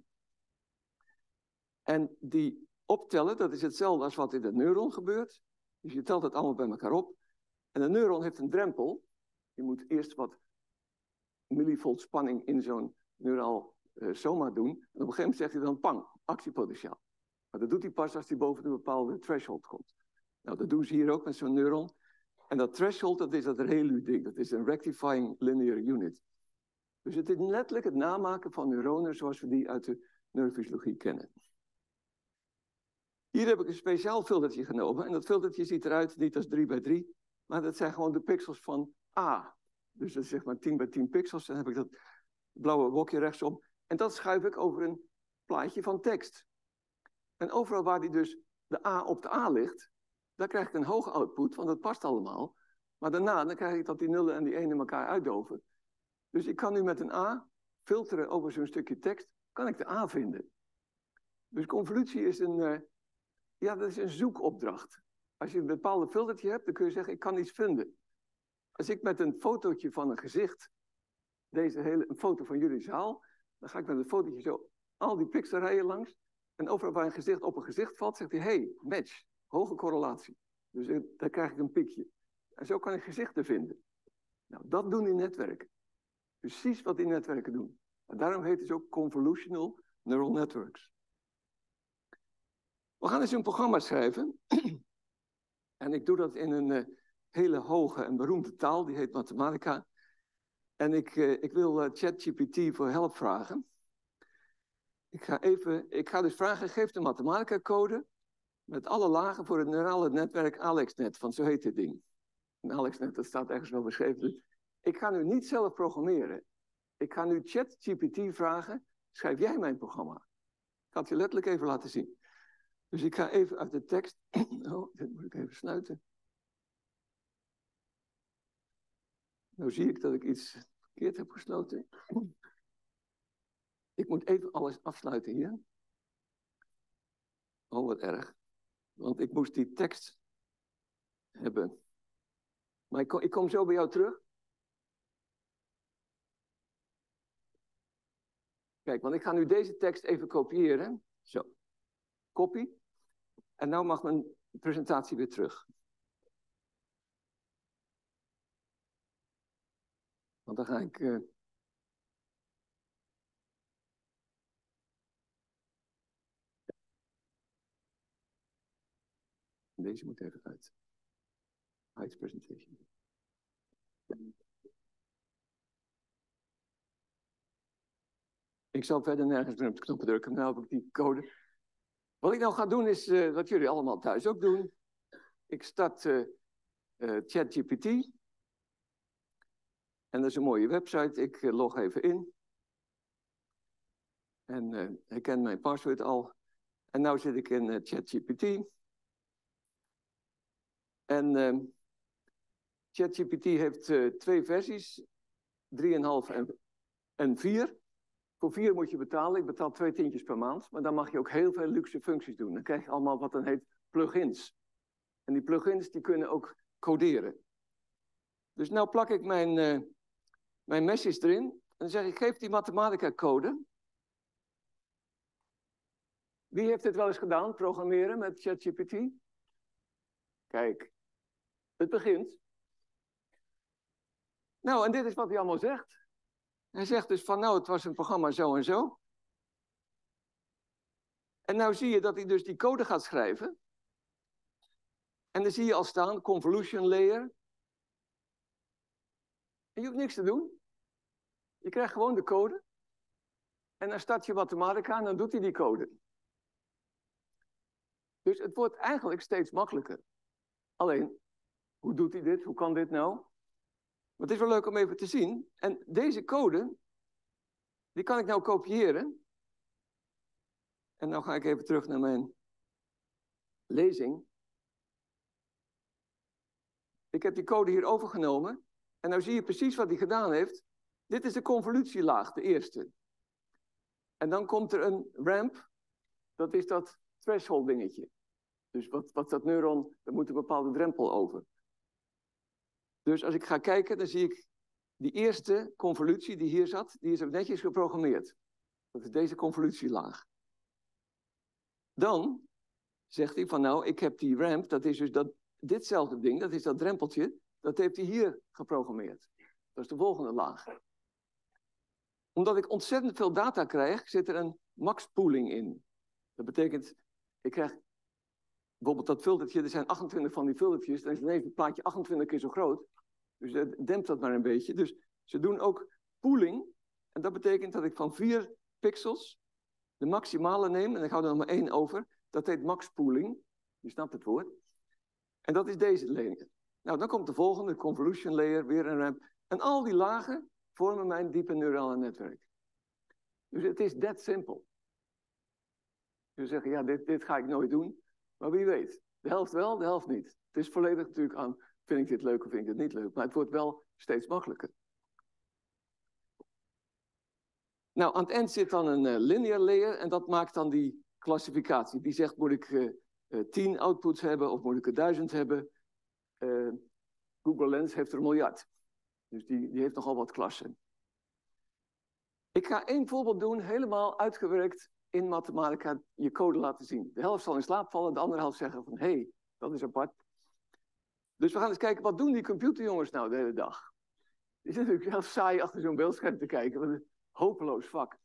En die optellen, dat is hetzelfde als wat in de neuron gebeurt. Dus je telt het allemaal bij elkaar op. En een neuron heeft een drempel. Je moet eerst wat millivolt spanning in zo'n neuraal soma doen. En op een gegeven moment zegt hij dan, pang, actiepotentiaal. Maar dat doet hij pas als hij boven een bepaalde threshold komt. Nou, dat doen ze hier ook met zo'n neuron. En dat threshold, dat is dat ReLU-ding. Dat is een Rectifying Linear Unit. Dus het is letterlijk het namaken van neuronen zoals we die uit de neurofysiologie kennen. Hier heb ik een speciaal filtertje genomen. En dat filtertje ziet eruit niet als 3 bij 3. Maar dat zijn gewoon de pixels van A. Dus dat is zeg maar 10 bij 10 pixels. Dan heb ik dat blauwe wokje rechtsom. En dat schuif ik over een plaatje van tekst. En overal waar die dus de A op de A ligt, daar krijg ik een hoge output, want dat past allemaal. Maar daarna dan krijg ik dat die nullen en die 1 elkaar uitdoven. Dus ik kan nu met een A filteren over zo'n stukje tekst, kan ik de A vinden. Dus convolutie is dat is een zoekopdracht. Als je een bepaalde filtertje hebt, dan kun je zeggen, ik kan iets vinden. Als ik met een fotootje van een gezicht, een foto van jullie zaal, dan ga ik met een fotootje zo al die pixelrijen langs. En overal waar een gezicht op een gezicht valt, zegt hij, hey, match, hoge correlatie. Dus daar krijg ik een piekje. En zo kan ik gezichten vinden. Nou, dat doen die netwerken. Precies wat die netwerken doen. En daarom heet het ook convolutional neural networks. We gaan eens een programma schrijven. En ik doe dat in een hele hoge en beroemde taal, die heet Mathematica. En ik wil ChatGPT voor hulp vragen. Ik ga dus vragen, geef de Mathematica-code met alle lagen voor het neurale netwerk AlexNet, want zo heet dit ding. En AlexNet, dat staat ergens wel beschreven. Dus ik ga nu niet zelf programmeren. Ik ga nu ChatGPT vragen, schrijf jij mijn programma? Ik ga het je letterlijk even laten zien. Dus ik ga even uit de tekst... Oh, dit moet ik even sluiten. Nou zie ik dat ik iets verkeerd heb gesloten. Ik moet even alles afsluiten hier. Oh, wat erg. Want ik moest die tekst hebben. Maar ik kom zo bij jou terug. Kijk, want ik ga nu deze tekst even kopiëren. Zo. Copy. En nou mag mijn presentatie weer terug. Want dan ga ik... Deze moet even uit. Hide presentation. Ik zal verder nergens meer op de knoppen drukken. Nu heb ik die code. Wat ik nou ga doen is wat jullie allemaal thuis ook doen. Ik start ChatGPT. En dat is een mooie website. Ik log even in. En ik ken mijn password al. En nu zit ik in ChatGPT. En ChatGPT heeft 2 versies. 3,5 en 4. Voor 4 moet je betalen. Ik betaal 2 tientjes per maand. Maar dan mag je ook heel veel luxe functies doen. Dan krijg je allemaal wat dan heet plugins. En die plugins die kunnen ook coderen. Dus nou plak ik mijn message erin. En dan zeg ik, geef die Mathematica code. Wie heeft dit wel eens gedaan, programmeren met ChatGPT? Kijk, het begint. Nou, en dit is wat hij allemaal zegt. Hij zegt dus van, nou, het was een programma zo en zo. En nou zie je dat hij dus die code gaat schrijven. En dan zie je al staan, convolution layer. En je hoeft niks te doen. Je krijgt gewoon de code. En dan start je Mathematica en dan doet hij die code. Dus het wordt eigenlijk steeds makkelijker. Alleen, hoe doet hij dit? Hoe kan dit nou? Maar het is wel leuk om even te zien. En deze code, die kan ik nou kopiëren. En nou ga ik even terug naar mijn lezing. Ik heb die code hier overgenomen. En nou zie je precies wat hij gedaan heeft. Dit is de convolutielaag, de eerste. En dan komt er een ramp. Dat is dat threshold dingetje. Dus wat dat neuron, daar moet een bepaalde drempel over. Dus als ik ga kijken, dan zie ik die eerste convolutie die hier zat, die is ook netjes geprogrammeerd. Dat is deze convolutielaag. Dan zegt hij van nou, ik heb die ramp, dat is dus ditzelfde ding, dat is dat drempeltje, dat heeft hij hier geprogrammeerd. Dat is de volgende laag. Omdat ik ontzettend veel data krijg, zit er een max pooling in. Dat betekent, ik krijg bijvoorbeeld dat filtertje, er zijn 28 van die filtertjes, dan is ineens het plaatje 28 keer zo groot. Dus dempt dat maar een beetje. Dus ze doen ook pooling. En dat betekent dat ik van 4 pixels de maximale neem. En dan hou er nog maar 1 over. Dat heet max pooling. Je snapt het woord. En dat is deze layer. Nou, dan komt de volgende, convolution layer, weer een ramp. En al die lagen vormen mijn diepe neurale netwerk. Dus het is that simple. Je zeggen, ja, dit ga ik nooit doen. Maar wie weet. De helft wel, de helft niet. Het is volledig natuurlijk aan, vind ik dit leuk of vind ik dit niet leuk. Maar het wordt wel steeds makkelijker. Nou, aan het eind zit dan een linear layer. En dat maakt dan die klassificatie. Die zegt, moet ik 10 outputs hebben of moet ik er 1000 hebben? Google Lens heeft er 1 miljard. Dus die heeft nogal wat klassen. Ik ga 1 voorbeeld doen, helemaal uitgewerkt in Mathematica, je code laten zien. De helft zal in slaap vallen, de andere helft zeggen van, hé, dat is apart. Dus we gaan eens kijken, wat doen die computerjongens nou de hele dag? Die zitten natuurlijk heel saai achter zo'n beeldscherm te kijken, wat een hopeloos vak.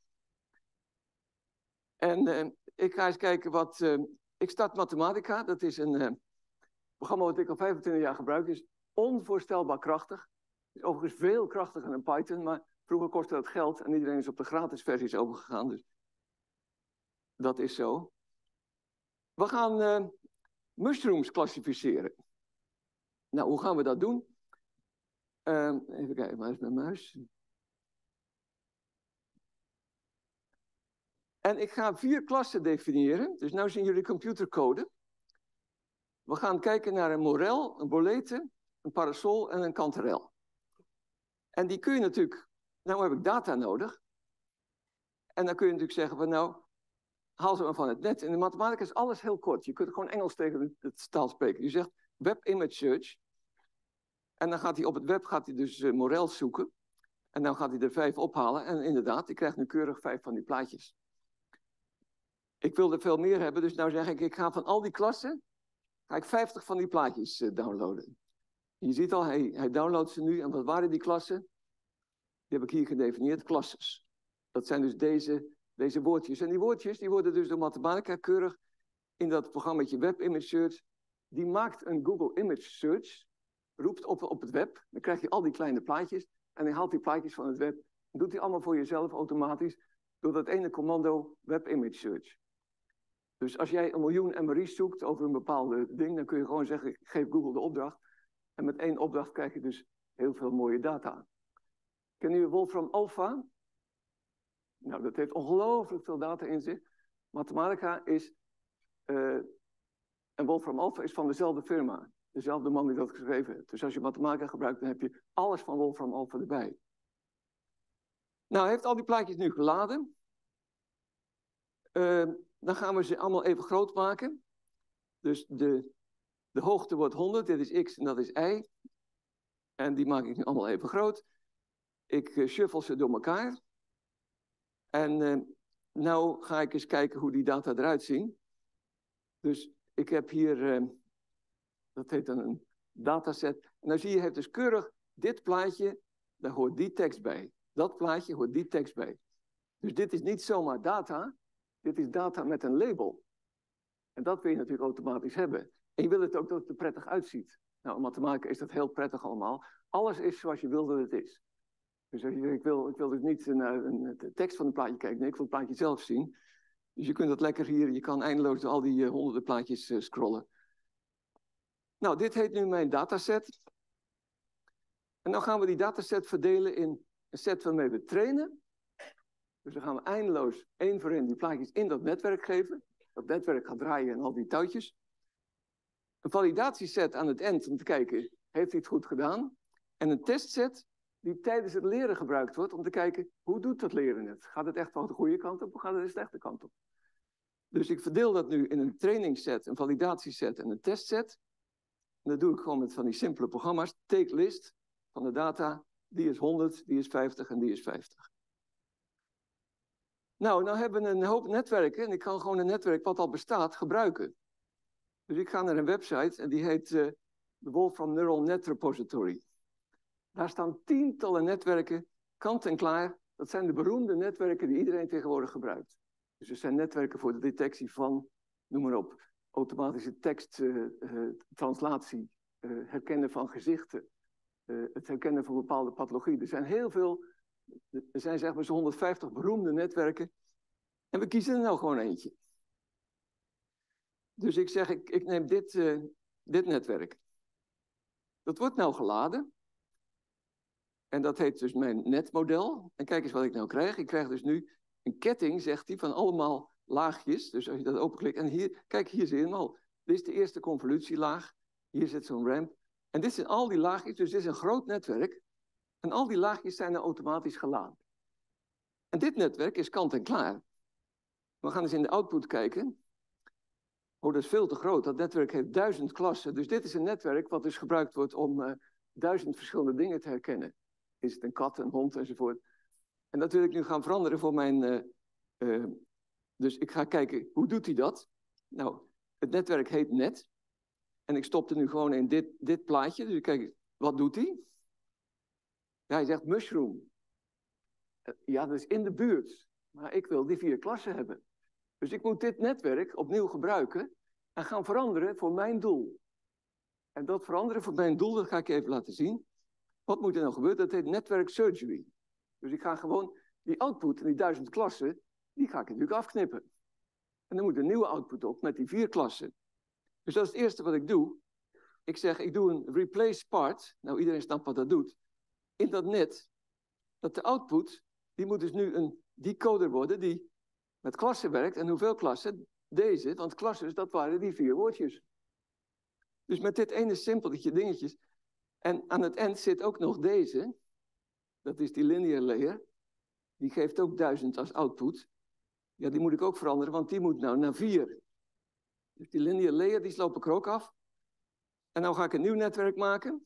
En ik ga eens kijken wat... ik start Mathematica, dat is een programma wat ik al 25 jaar gebruik. Het is onvoorstelbaar krachtig. Het is overigens veel krachtiger dan Python, maar vroeger kostte dat geld en iedereen is op de gratis versies overgegaan. Dus dat is zo. We gaan mushrooms klassificeren. Nou, hoe gaan we dat doen? Even kijken, waar is mijn muis? En ik ga 4 klassen definiëren. Dus nu zien jullie computercode. We gaan kijken naar een morel, een bolete, een parasol en een kanterel. En die kun je natuurlijk... Nou heb ik data nodig. En dan kun je natuurlijk zeggen van nou... Haal ze maar van het net. In de mathematica is alles heel kort. Je kunt gewoon Engels tegen het taal spreken. Je zegt web image search. En dan gaat hij op het web dus morels zoeken. En dan gaat hij er 5 ophalen. En inderdaad, ik krijg nu keurig 5 van die plaatjes. Ik wil er veel meer hebben. Dus nou zeg ik ga van al die klassen... ga ik 50 van die plaatjes downloaden. Je ziet al, hij downloadt ze nu. En wat waren die klassen? Die heb ik hier gedefinieerd. Klasses. Dat zijn dus deze woordjes. En die woordjes die worden dus door Mathematica keurig in dat programmaatje Web Image Search. Die maakt een Google Image Search. Roept op het web. Dan krijg je al die kleine plaatjes. En hij haalt die plaatjes van het web. En doet hij allemaal voor jezelf automatisch. Door dat ene commando Web Image Search. Dus als jij 1 miljoen MRI's zoekt over een bepaalde ding. Dan kun je gewoon zeggen, geef Google de opdracht. En met 1 opdracht krijg je dus heel veel mooie data. Kennen jullie Wolfram Alpha? Nou, dat heeft ongelooflijk veel data in zich. Mathematica is... en Wolfram Alpha is van dezelfde firma. Dezelfde man die dat geschreven heeft. Dus als je Mathematica gebruikt, dan heb je alles van Wolfram Alpha erbij. Nou, hij heeft al die plaatjes nu geladen. Dan gaan we ze allemaal even groot maken. Dus de hoogte wordt 100. Dit is x en dat is y. En die maak ik nu allemaal even groot. Ik shuffle ze door elkaar. En nou ga ik eens kijken hoe die data eruit zien. Dus ik heb hier, dat heet dan een dataset. En dan zie je, heeft dus keurig dit plaatje, daar hoort die tekst bij. Dat plaatje hoort die tekst bij. Dus dit is niet zomaar data, dit is data met een label. En dat wil je natuurlijk automatisch hebben. En je wil het ook dat het er prettig uitziet. Nou, in mathematica is dat heel prettig allemaal. Alles is zoals je wil dat het is. Dus ik wil dus niet naar de tekst van het plaatje kijken. Nee, ik wil het plaatje zelf zien. Dus je kunt dat lekker hier, je kan eindeloos door al die honderden plaatjes scrollen. Nou, dit heet nu mijn dataset. En dan gaan we die dataset verdelen in een set waarmee we trainen. Dus dan gaan we eindeloos één voor één die plaatjes in dat netwerk geven. Dat netwerk gaat draaien en al die touwtjes. Een validatieset aan het eind om te kijken, heeft hij het goed gedaan? En een testset die tijdens het leren gebruikt wordt om te kijken, hoe doet dat leren het? Gaat het echt van de goede kant op of gaat het de slechte kant op? Dus ik verdeel dat nu in een trainingsset, een validatieset en een testset. En dat doe ik gewoon met van die simpele programma's. Take list van de data, die is 100, die is 50 en die is 50. Nou hebben we een hoop netwerken en ik kan gewoon een netwerk wat al bestaat gebruiken. Dus ik ga naar een website en die heet de Wolfram Neural Net Repository. Daar staan tientallen netwerken, kant en klaar. Dat zijn de beroemde netwerken die iedereen tegenwoordig gebruikt. Dus er zijn netwerken voor de detectie van, noem maar op, automatische teksttranslatie, herkennen van gezichten, het herkennen van bepaalde pathologieën. Er zijn heel veel, er zijn zeg maar zo'n 150 beroemde netwerken. En we kiezen er nou gewoon eentje. Dus ik zeg, ik neem dit netwerk. Dat wordt nou geladen. En dat heet dus mijn netmodel. En kijk eens wat ik nou krijg. Ik krijg dus nu een ketting, zegt hij, van allemaal laagjes. Dus als je dat openklikt. En hier, kijk, hier zit hem al. Dit is de eerste convolutielaag. Hier zit zo'n ramp. En dit zijn al die laagjes. Dus dit is een groot netwerk. En al die laagjes zijn er automatisch geladen. En dit netwerk is kant en klaar. We gaan eens in de output kijken. Oh, dat is veel te groot. Dat netwerk heeft 1000 klassen. Dus dit is een netwerk wat dus gebruikt wordt om 1000 verschillende dingen te herkennen. Is het een kat, een hond enzovoort. En dat wil ik nu gaan veranderen voor mijn... dus ik ga kijken, hoe doet hij dat? Nou, het netwerk heet net. En ik stop er nu gewoon in dit plaatje. Dus ik kijk, wat doet hij? Ja, hij zegt mushroom. Ja, dat is in de buurt. Maar ik wil die 4 klassen hebben. Dus ik moet dit netwerk opnieuw gebruiken en gaan veranderen voor mijn doel. En dat veranderen voor mijn doel, dat ga ik even laten zien. Wat moet er nou gebeuren? Dat heet netwerk surgery. Dus ik ga gewoon die output en die 1000 klassen, die ga ik natuurlijk afknippen. En dan moet een nieuwe output op met die 4 klassen. Dus dat is het eerste wat ik doe. Ik zeg, ik doe een replace part. Nou, iedereen snapt wat dat doet. In dat net, dat de output, die moet dus nu een decoder worden die met klassen werkt. En hoeveel klassen? Deze, want klassen, dat waren die 4 woordjes. Dus met dit ene simpeltje dingetjes. En aan het eind zit ook nog deze. Dat is die linear layer. Die geeft ook 1000 als output. Ja, die moet ik ook veranderen, want die moet nou naar 4. Dus die linear layer, die sloop ik er ook af. En nou ga ik een nieuw netwerk maken.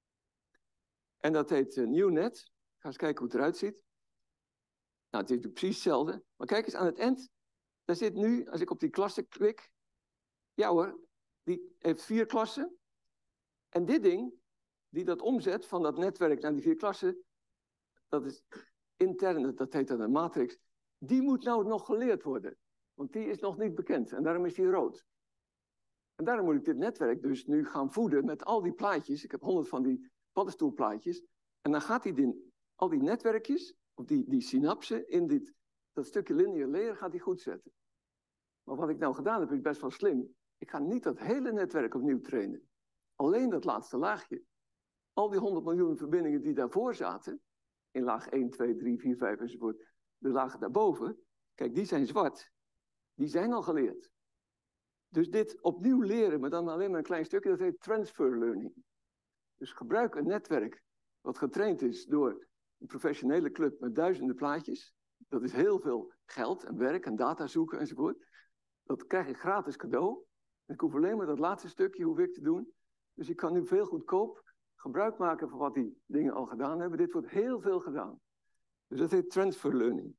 En dat heet nieuw net. Ik ga eens kijken hoe het eruit ziet. Nou, het is precies hetzelfde. Maar kijk eens aan het eind. Daar zit nu, als ik op die klasse klik. Ja hoor, die heeft 4 klassen. En dit ding, die dat omzet van dat netwerk naar die 4 klassen. Dat is intern, dat heet dan een matrix. Die moet nou nog geleerd worden. Want die is nog niet bekend. En daarom is die rood. En daarom moet ik dit netwerk dus nu gaan voeden met al die plaatjes. Ik heb 100 van die paddenstoelplaatjes. En dan gaat hij al die netwerkjes, of die synapsen in dat stukje linear layer gaat hij goed zetten. Maar wat ik nou gedaan heb, is best wel slim. Ik ga niet dat hele netwerk opnieuw trainen. Alleen dat laatste laagje. Al die 100 miljoen verbindingen die daarvoor zaten, in laag 1, 2, 3, 4, 5 enzovoort, de lagen daarboven, kijk, die zijn zwart. Die zijn al geleerd. Dus dit opnieuw leren, maar dan alleen maar een klein stukje, dat heet transfer learning. Dus gebruik een netwerk wat getraind is door een professionele club met duizenden plaatjes. Dat is heel veel geld en werk en data zoeken enzovoort. Dat krijg ik gratis cadeau. Ik hoef alleen maar dat laatste stukje hoef ik te doen. Dus ik kan nu veel goedkoop gebruik maken van wat die dingen al gedaan hebben. Dit wordt heel veel gedaan. Dus dat heet transfer learning.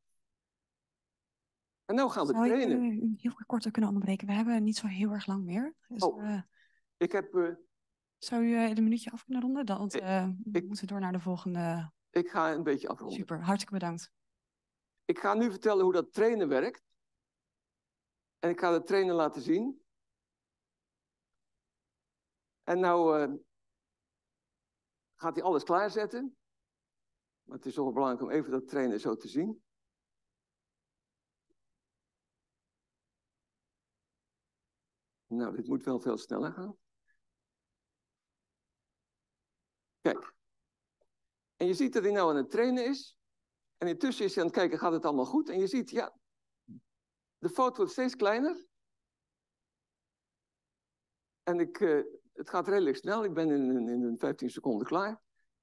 En nou gaan we trainen. Zou ik u heel kort kunnen onderbreken? We hebben niet zo heel erg lang meer. Dus, ik heb... zou u een minuutje af kunnen ronden? Want we moeten door naar de volgende... Ik ga een beetje afronden. Super, hartstikke bedankt. Ik ga nu vertellen hoe dat trainen werkt. En ik ga de trainer laten zien. En nou gaat hij alles klaarzetten. Maar het is toch wel belangrijk om even dat trainen zo te zien. Nou, dit moet wel veel sneller gaan. Kijk. En je ziet dat hij nou aan het trainen is. En intussen is hij aan het kijken, gaat het allemaal goed? En je ziet, ja, de foto wordt steeds kleiner. En het gaat redelijk snel. Ik ben in 15 seconden klaar.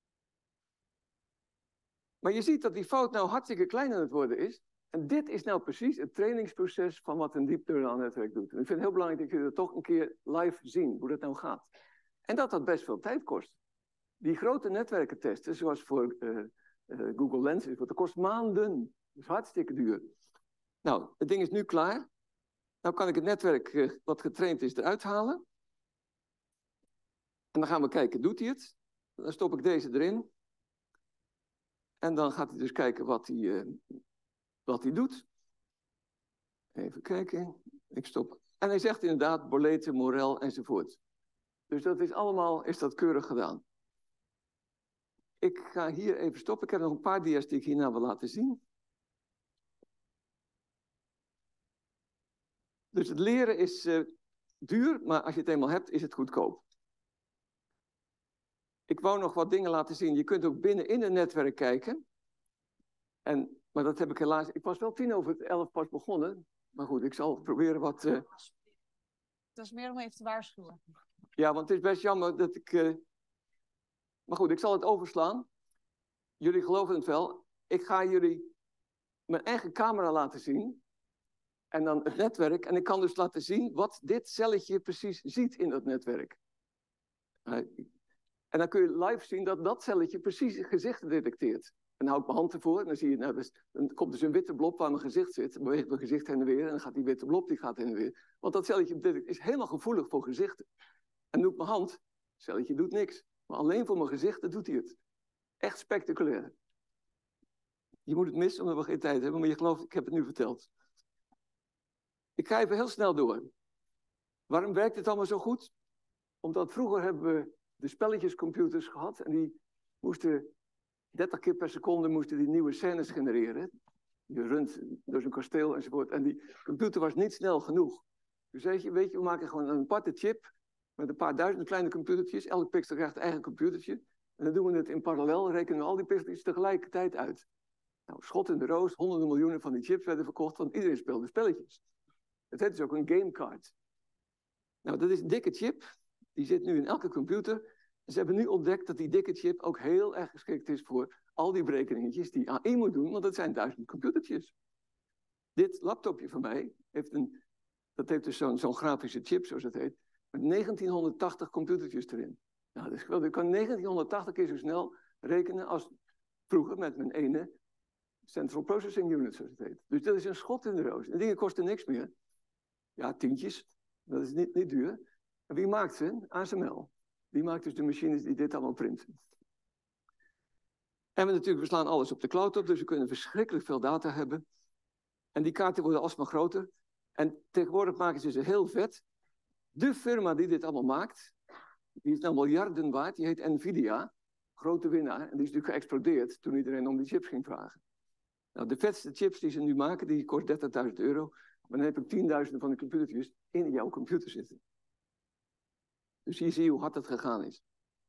Maar je ziet dat die fout nou hartstikke klein aan het worden is. En dit is nou precies het trainingsproces van wat een diep neuraal netwerk doet. En ik vind het heel belangrijk dat jullie dat toch een keer live zien, hoe dat nou gaat. En dat best veel tijd kost. Die grote netwerken testen, zoals voor Google Lens, dat kost maanden. Dat is hartstikke duur. Nou, het ding is nu klaar. Nou kan ik het netwerk wat getraind is eruit halen. En dan gaan we kijken, doet hij het? Dan stop ik deze erin. En dan gaat hij dus kijken wat hij doet. Even kijken. Ik stop. En hij zegt inderdaad Bolete, Morel enzovoort. Dus dat is allemaal keurig gedaan. Ik ga hier even stoppen. Ik heb nog een paar dia's die ik hierna wil laten zien. Dus het leren is duur, maar als je het eenmaal hebt, is het goedkoop. Ik wou nog wat dingen laten zien. Je kunt ook binnenin een netwerk kijken. Maar dat heb ik helaas... Ik was wel 11:10 pas begonnen. Maar goed, ik zal proberen wat... Dat is meer om even te waarschuwen. Ja, want het is best jammer dat ik... Maar goed, ik zal het overslaan. Jullie geloven het wel. Ik ga jullie mijn eigen camera laten zien. En dan het netwerk. En ik kan dus laten zien wat dit celletje precies ziet in dat netwerk. En dan kun je live zien dat dat celletje precies gezichten detecteert. En dan hou ik mijn hand ervoor en dan zie je, dan komt dus een witte blob waar mijn gezicht zit. Dan beweegt mijn gezicht heen en weer en dan gaat die witte blob die gaat heen en weer. Want dat celletje is helemaal gevoelig voor gezichten. En doe ik mijn hand, het celletje doet niks. Maar alleen voor mijn gezichten doet hij het. Echt spectaculair. Je moet het missen omdat we geen tijd hebben, maar je gelooft, ik heb het nu verteld. Ik ga even heel snel door. Waarom werkt het allemaal zo goed? Omdat vroeger hebben we de spelletjescomputers gehad en die moesten 30 keer per seconde moesten die nieuwe scènes genereren. Je runt door zo'n kasteel enzovoort. En die computer was niet snel genoeg. Dus weet je, we maken gewoon een aparte chip met een paar duizend kleine computertjes. Elk pixel krijgt een eigen computertje. En dan doen we het in parallel, rekenen we al die pixeltjes tegelijkertijd uit. Nou, schot in de roos, honderden miljoenen van die chips werden verkocht, want iedereen speelde spelletjes. Het heet dus ook een gamecard. Nou, dat is een dikke chip. Die zit nu in elke computer. Ze hebben nu ontdekt dat die dikke chip ook heel erg geschikt is voor al die berekeningetjes die AI moet doen, want dat zijn 1000 computertjes. Dit laptopje van mij heeft dus zo'n grafische chip, zoals het heet, met 1980 computertjes erin. Nou, dat is geweldig. Ik kan 1980 keer zo snel rekenen als vroeger met mijn ene Central Processing Unit, zoals het heet. Dus dat is een schot in de roos. En dingen kosten niks meer. Ja, tientjes. Dat is niet duur. En wie maakt ze? ASML. Die maakt dus de machines die dit allemaal printen. En we slaan alles op de cloud op, dus we kunnen verschrikkelijk veel data hebben. En die kaarten worden alsmaar groter. En tegenwoordig maken ze heel vet. De firma die dit allemaal maakt, die is nou miljarden waard, die heet Nvidia. Grote winnaar. En die is natuurlijk geëxplodeerd toen iedereen om die chips ging vragen. Nou, de vetste chips die ze nu maken, die kost €30.000. Maar dan heb ik 10.000 van de computertjes in jouw computer zitten. Dus hier zie je hoe hard het gegaan is.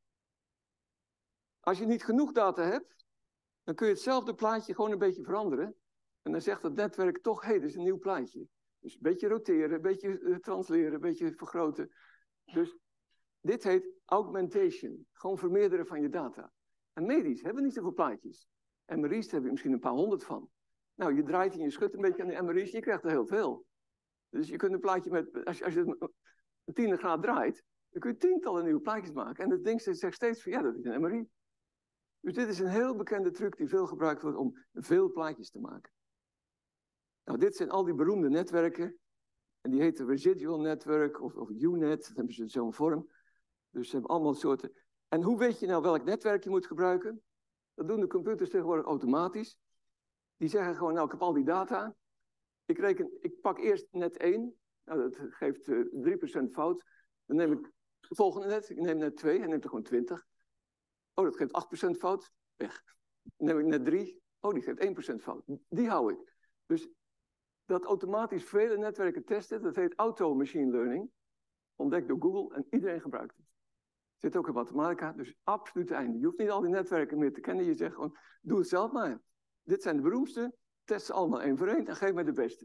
Als je niet genoeg data hebt, dan kun je hetzelfde plaatje gewoon een beetje veranderen. En dan zegt het netwerk toch, hé, dit is een nieuw plaatje. Dus een beetje roteren, een beetje transleren, een beetje vergroten. Dus dit heet augmentation. Gewoon vermeerderen van je data. En medisch hebben niet zoveel plaatjes. MRI's heb je misschien een paar honderd van. Nou, je draait en je schudt een beetje aan de MRI's, je krijgt er heel veel. Dus je kunt een plaatje met, als je een 10 graden draait, dan kun je tientallen nieuwe plaatjes maken. En het ding zegt steeds van, ja, dat is een MRI. Dus dit is een heel bekende truc die veel gebruikt wordt om veel plaatjes te maken. Nou, dit zijn al die beroemde netwerken. En die heten residual network of UNet. Dat hebben ze zo'n vorm. Dus ze hebben allemaal soorten. En hoe weet je nou welk netwerk je moet gebruiken? Dat doen de computers tegenwoordig automatisch. Die zeggen gewoon, nou, ik heb al die data. Ik pak eerst net 1. Nou, dat geeft 3% fout. Dan neem ik het volgende net. Ik neem net 2 en neem er gewoon 20. Oh, dat geeft 8% fout. Weg. Dan neem ik net 3. Oh, die geeft 1% fout. Die hou ik. Dus dat automatisch vele netwerken testen, dat heet auto-machine learning. Ontdekt door Google en iedereen gebruikt het. Zit ook in mathematica, dus absoluut einde. Je hoeft niet al die netwerken meer te kennen. Je zegt gewoon, doe het zelf maar. Dit zijn de beroemdste, test ze allemaal 1 voor 1 en geef mij de beste.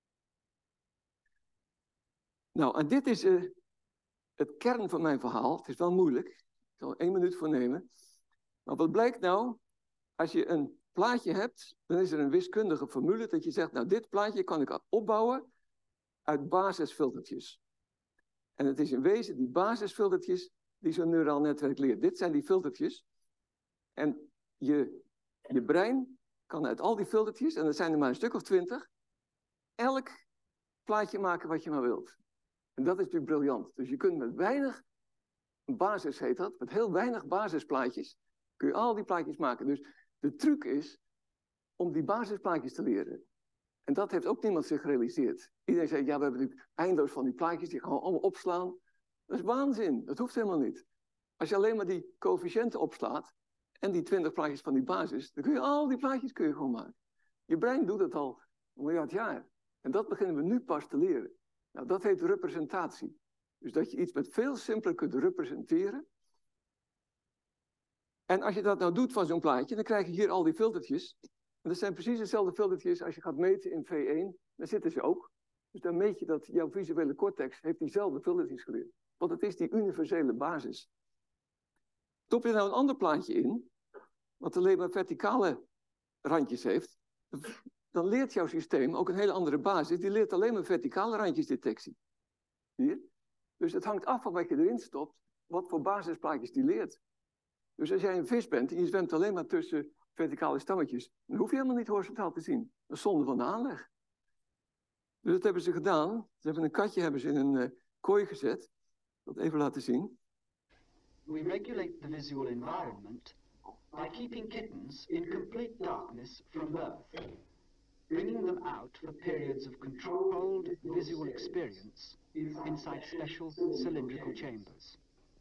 Nou, en dit is het kern van mijn verhaal. Het is wel moeilijk. Ik zal er 1 minuut voor nemen. Maar wat blijkt nou? Als je een plaatje hebt, dan is er een wiskundige formule dat je zegt, nou, dit plaatje kan ik opbouwen uit basisfiltertjes. En het is in wezen die basisfiltertjes die zo'n neuraal netwerk leert. Dit zijn die filtertjes. En je brein kan uit al die filtertjes, en dat zijn er maar een stuk of 20, elk plaatje maken wat je maar wilt. En dat is natuurlijk briljant. Dus je kunt met weinig basis, heet dat, met heel weinig basisplaatjes, kun je al die plaatjes maken. Dus de truc is om die basisplaatjes te leren. En dat heeft ook niemand zich gerealiseerd. Iedereen zei, ja, we hebben natuurlijk eindeloos van die plaatjes, die gaan we allemaal opslaan. Dat is waanzin, dat hoeft helemaal niet. Als je alleen maar die coëfficiënten opslaat en die 20 plaatjes van die basis, dan kun je al die plaatjes gewoon maken. Je brein doet het al 1 miljard jaar. En dat beginnen we nu pas te leren. Nou, dat heet representatie. Dus dat je iets met veel simpeler kunt representeren. En als je dat nou doet van zo'n plaatje, dan krijg je hier al die filtertjes. En dat zijn precies dezelfde filtertjes als je gaat meten in V1. Daar zitten ze ook. Dus dan meet je dat jouw visuele cortex heeft diezelfde filtertjes geleerd. Want het is die universele basis. Top je nou een ander plaatje in, wat alleen maar verticale randjes heeft, dan leert jouw systeem ook een hele andere basis. Die leert alleen maar verticale randjesdetectie. Hier. Dus het hangt af van wat je erin stopt, wat voor basisplaatjes die leert. Dus als jij een vis bent en je zwemt alleen maar tussen verticale stammetjes, dan hoef je helemaal niet horizontaal te zien. Dat is zonde van de aanleg. Dus dat hebben ze gedaan. Ze hebben een katje in een kooi gezet. Dat even laten zien. We regulate the visual environment by keeping kittens in complete darkness from birth, bringing them out for periods of controlled visual experience inside special cylindrical chambers.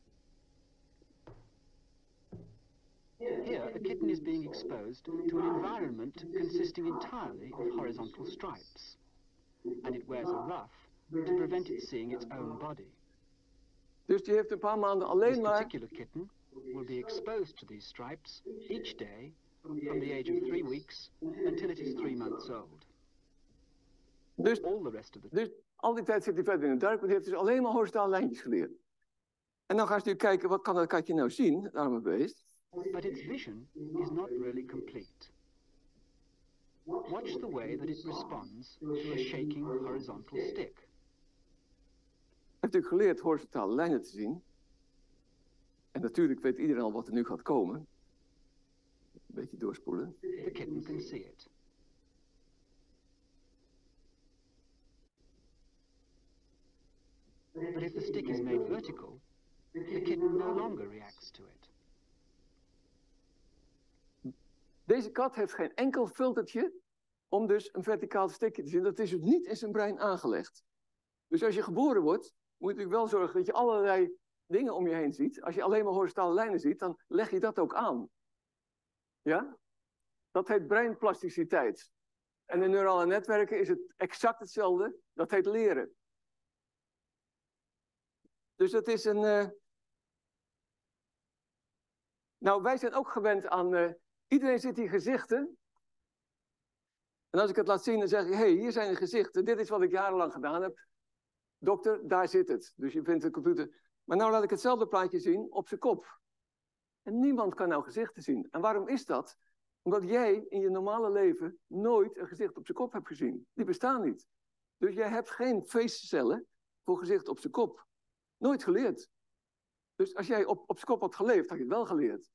Here, a kitten is being exposed to an environment consisting entirely of horizontal stripes, and it wears a ruff to prevent it seeing its own body. Dus die heeft een paar maanden alleen maar... This particular kitten will be exposed to these stripes each day from the age of 3 weeks until it is 3 months old. Dus al die tijd zit hij verder in het duik, maar die heeft dus alleen maar horizontale lijntjes geleerd. En dan gaan ze nu kijken, wat kan dat katje nou zien, het arme beest. But its vision is not really complete. Watch the way that it responds to a shaking horizontal stick. Hij heeft natuurlijk geleerd horizontale lijnen te zien. En natuurlijk weet iedereen al wat er nu gaat komen. Een beetje doorspoelen. The kitten can see it. But if the stick is made vertical, the kitten no longer reacts to it. Deze kat heeft geen enkel filtertje om dus een verticaal stikje te zien. Dat is dus niet in zijn brein aangelegd. Dus als je geboren wordt, moet je natuurlijk wel zorgen dat je allerlei dingen om je heen ziet. Als je alleen maar horizontale lijnen ziet, dan leg je dat ook aan. Ja? Dat heet breinplasticiteit. En in neurale netwerken is het exact hetzelfde. Dat heet leren. Dus dat is een... Nou, wij zijn ook gewend aan... Iedereen ziet hier gezichten. En als ik het laat zien, dan zeg ik... Hé, hier zijn de gezichten. Dit is wat ik jarenlang gedaan heb. Dokter, daar zit het. Dus je vindt de computer... Maar nou laat ik hetzelfde plaatje zien op zijn kop. En niemand kan nou gezichten zien. En waarom is dat? Omdat jij in je normale leven nooit een gezicht op zijn kop hebt gezien. Die bestaan niet. Dus jij hebt geen facecellen voor gezicht op zijn kop. Nooit geleerd. Dus als jij op zijn kop had geleefd, had je het wel geleerd.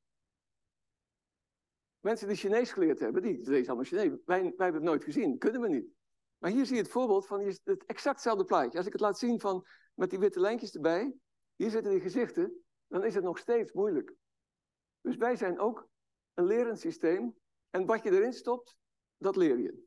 Mensen die Chinees geleerd hebben, die lezen allemaal Chinees. Wij hebben het nooit gezien, kunnen we niet. Maar hier zie je het voorbeeld van het exact hetzelfde plaatje. Als ik het laat zien met die witte lijntjes erbij, hier zitten die gezichten, dan is het nog steeds moeilijk. Dus wij zijn ook een lerend systeem. En wat je erin stopt, dat leer je.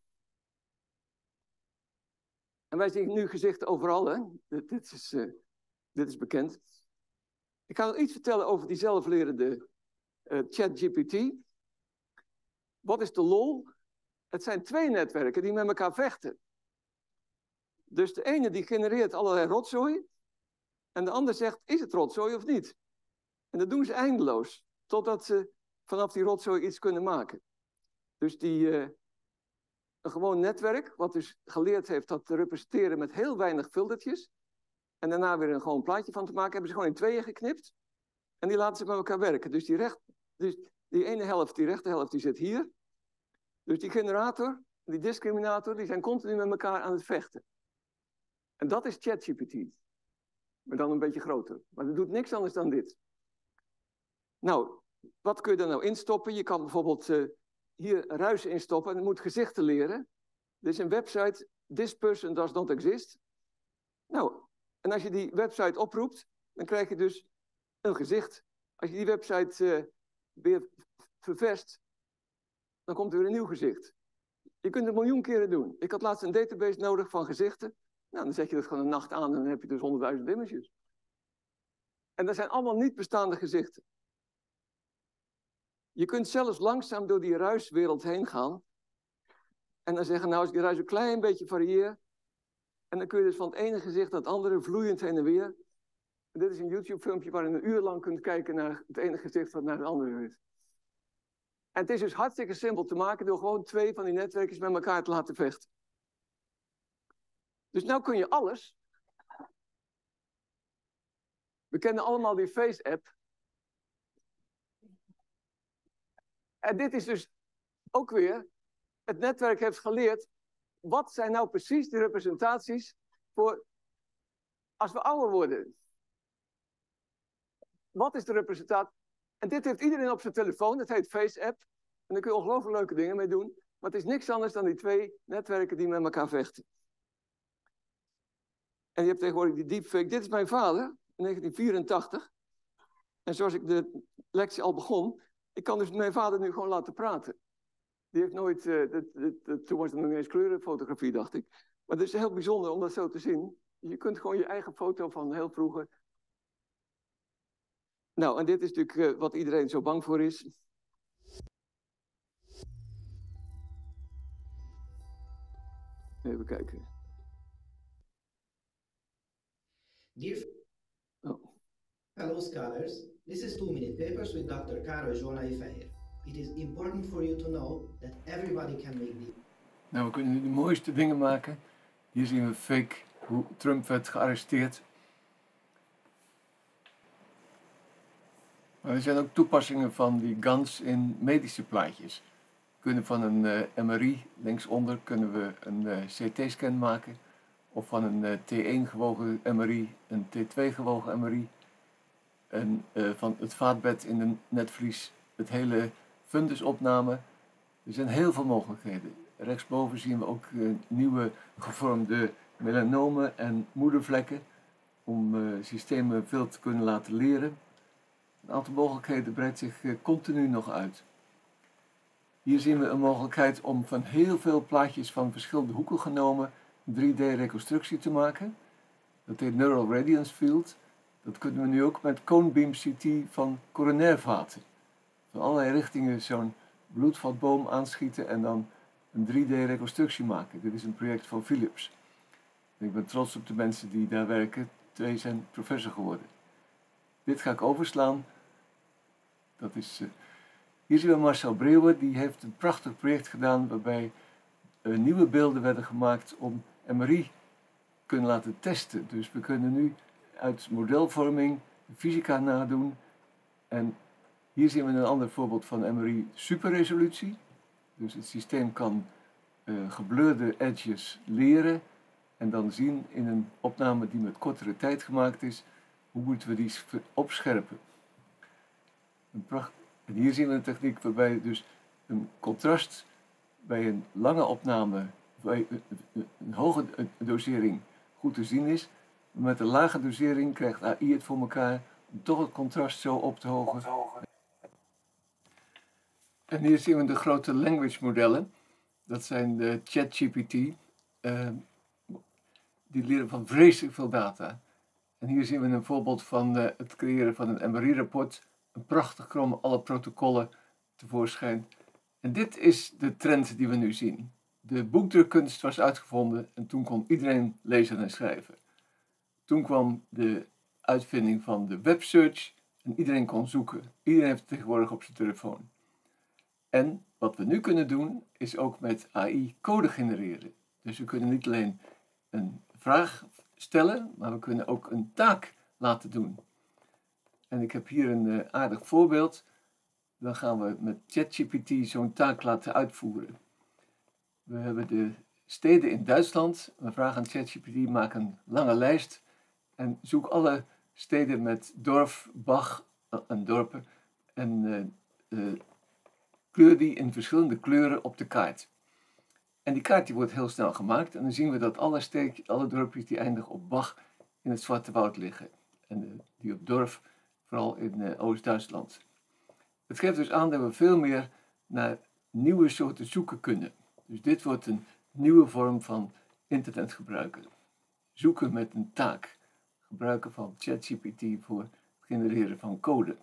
En wij zien nu gezichten overal, hè. Dit is bekend. Ik ga nog iets vertellen over die zelflerende ChatGPT. Wat is de lol? Het zijn 2 netwerken die met elkaar vechten. Dus de ene die genereert allerlei rotzooi. En de ander zegt, is het rotzooi of niet? En dat doen ze eindeloos, totdat ze vanaf die rotzooi iets kunnen maken. Dus een gewoon netwerk, wat dus geleerd heeft dat te representeren met heel weinig filtertjes, en daarna weer een gewoon plaatje van te maken, hebben ze gewoon in tweeën geknipt. En die laten ze met elkaar werken. Dus die ene helft, die rechte helft, die zit hier. Dus die generator, die discriminator, die zijn continu met elkaar aan het vechten. En dat is ChatGPT. Maar dan een beetje groter. Maar dat doet niks anders dan dit. Nou, wat kun je er nou instoppen? Je kan bijvoorbeeld hier ruis instoppen en het moet gezichten leren. Er is een website, this person does not exist. Nou, en als je die website oproept, dan krijg je dus een gezicht. Als je die website weer ververst, dan komt er weer een nieuw gezicht. Je kunt het 1 miljoen keren doen. Ik had laatst een database nodig van gezichten. Nou, dan zet je dat gewoon een nacht aan en dan heb je dus 100.000 images. En dat zijn allemaal niet bestaande gezichten. Je kunt zelfs langzaam door die ruiswereld heen gaan. En dan zeggen, nou, als ik die ruis een klein beetje varieer. En dan kun je dus van het ene gezicht naar het andere vloeiend heen en weer. En dit is een YouTube-filmpje waarin je 1 uur lang kunt kijken naar het ene gezicht wat naar het andere is. En het is dus hartstikke simpel te maken door gewoon 2 van die netwerkjes met elkaar te laten vechten. Dus nou kun je alles. We kennen allemaal die Face-app. En dit is dus ook weer, het netwerk heeft geleerd, wat zijn nou precies de representaties voor als we ouder worden? Wat is de representatie? En dit heeft iedereen op zijn telefoon, het heet Face-app. En daar kun je ongelooflijk leuke dingen mee doen. Maar het is niks anders dan die 2 netwerken die met elkaar vechten. En je hebt tegenwoordig die deepfake. Dit is mijn vader, in 1984. En zoals ik de lectie al begon, ik kan dus mijn vader nu gewoon laten praten. Die heeft nooit, toen was het nog niet eens kleurenfotografie, dacht ik. Maar het is heel bijzonder om dat zo te zien. Je kunt gewoon je eigen foto van heel vroeger. Nou, en dit is natuurlijk wat iedereen zo bang voor is. Even kijken. Hello scholars, this is 2-minute papers with Dr. Caro Joana Ifeir. It is important for you to know that everybody can make the... Nou, we kunnen nu de mooiste dingen maken. Hier zien we fake, hoe Trump werd gearresteerd. Maar er zijn ook toepassingen van die GANs in medische plaatjes. We kunnen van een MRI, linksonder, kunnen we een CT-scan maken. Of van een T1 gewogen MRI, een T2 gewogen MRI. En van het vaatbed in een netvlies, het hele fundusopname. Er zijn heel veel mogelijkheden. Rechtsboven zien we ook nieuwe gevormde melanomen en moedervlekken. Om systemen veel te kunnen laten leren. Een aantal mogelijkheden breidt zich continu nog uit. Hier zien we een mogelijkheid om van heel veel plaatjes van verschillende hoeken genomen 3D-reconstructie te maken. Dat heet Neural Radiance Field. Dat kunnen we nu ook met Cone Beam CT van coronairvaten. Van allerlei richtingen zo'n bloedvatboom aanschieten en dan een 3D-reconstructie maken. Dit is een project van Philips. En ik ben trots op de mensen die daar werken. 2 zijn professor geworden. Dit ga ik overslaan. Dat is, hier zien we Marcel Breeuwen. Die heeft een prachtig project gedaan waarbij nieuwe beelden werden gemaakt om MRI kunnen laten testen. Dus we kunnen nu uit modelvorming de fysica nadoen. En hier zien we een ander voorbeeld van MRI superresolutie. Dus het systeem kan gebleurde edges leren en dan zien in een opname die met kortere tijd gemaakt is, hoe moeten we die opscherpen. En hier zien we een techniek waarbij dus een contrast bij een lange opname, bij een hoge dosering goed te zien is. Maar met een lage dosering krijgt AI het voor elkaar om toch het contrast zo op te hogen. En hier zien we de grote language modellen. Dat zijn de ChatGPT. Die leren van vreselijk veel data. En hier zien we een voorbeeld van het creëren van een MRI-rapport. Een prachtig krom, alle protocollen tevoorschijn. En dit is de trend die we nu zien. De boekdrukkunst was uitgevonden en toen kon iedereen lezen en schrijven. Toen kwam de uitvinding van de websearch En iedereen kon zoeken. Iedereen heeft het tegenwoordig op zijn telefoon. En wat we nu kunnen doen, is ook met AI code genereren. Dus we kunnen niet alleen een vraag stellen, maar we kunnen ook een taak laten doen. En ik heb hier een aardig voorbeeld. Dan gaan we met ChatGPT zo'n taak laten uitvoeren. We hebben de steden in Duitsland. We vragen aan ChatGPT, maak een lange lijst en zoek alle steden met dorp, Bach en dorpen en kleur die in verschillende kleuren op de kaart. En die kaart die wordt heel snel gemaakt en dan zien we dat alle dorpjes die eindigen op Bach in het Zwarte Woud liggen. En die op Dorf vooral in Oost-Duitsland. Het geeft dus aan dat we veel meer naar nieuwe soorten zoeken kunnen. Dus dit wordt een nieuwe vorm van internet gebruiken. Zoeken met een taak. Gebruiken van ChatGPT voor het genereren van code.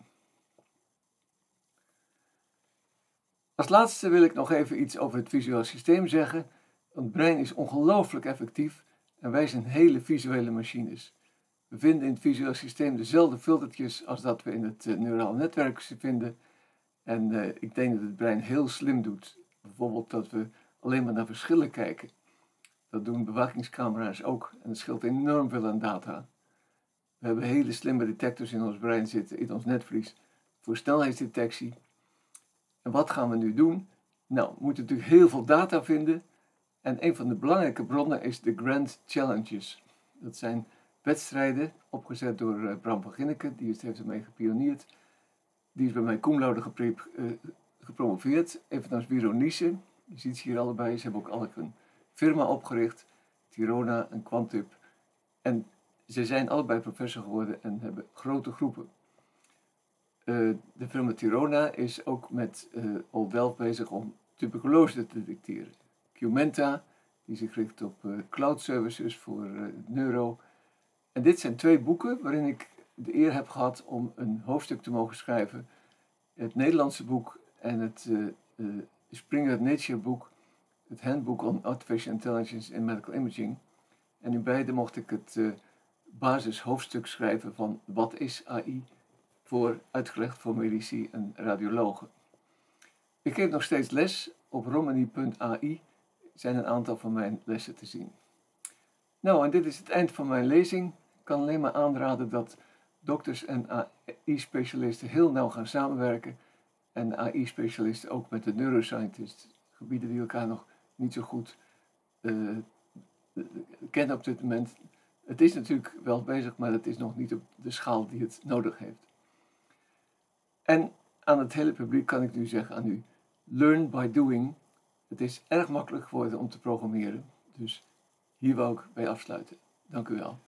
Als laatste wil ik nog even iets over het visueel systeem zeggen. Het brein is ongelooflijk effectief en wij zijn hele visuele machines. We vinden in het visueel systeem dezelfde filtertjes als dat we in het neuraal netwerk vinden. En ik denk dat het brein heel slim doet. Bijvoorbeeld dat we alleen maar naar verschillen kijken. Dat doen bewakingscamera's ook en dat scheelt enorm veel aan data. We hebben hele slimme detectors in ons brein zitten, in ons netvlies, voor snelheidsdetectie. En wat gaan we nu doen? Nou, we moeten natuurlijk heel veel data vinden. En een van de belangrijke bronnen is de Grand Challenges. Dat zijn wedstrijden opgezet door Bram van Ginneken, die heeft ermee gepioneerd. Die is bij mij cum laude gepromoveerd, evenals Wiro Niese. Je ziet ze hier allebei, ze hebben ook alle een firma opgericht, Tirona en Quantip. En ze zijn allebei professor geworden en hebben grote groepen. De firma Tirona is ook met Old Delft bezig om tuberculose te detecteren. Qmenta, die zich richt op cloud services voor neuro. En dit zijn 2 boeken waarin ik de eer heb gehad om een hoofdstuk te mogen schrijven. Het Nederlandse boek en het Springer Nature boek, het Handbook on Artificial Intelligence in Medical Imaging. En in beide mocht ik het basishoofdstuk schrijven van wat is AI, uitgelegd voor medici en radiologen. Ik geef nog steeds les. Op romani.ai zijn een aantal van mijn lessen te zien. Nou, en dit is het eind van mijn lezing. Ik kan alleen maar aanraden dat dokters en AI-specialisten heel nauw gaan samenwerken. En AI-specialisten ook met de neuroscientists, gebieden die elkaar nog niet zo goed kennen op dit moment. Het is natuurlijk wel bezig, maar het is nog niet op de schaal die het nodig heeft. En aan het hele publiek kan ik nu zeggen aan u, learn by doing. Het is erg makkelijk geworden om te programmeren, dus hier wou ik bij afsluiten. Dank u wel.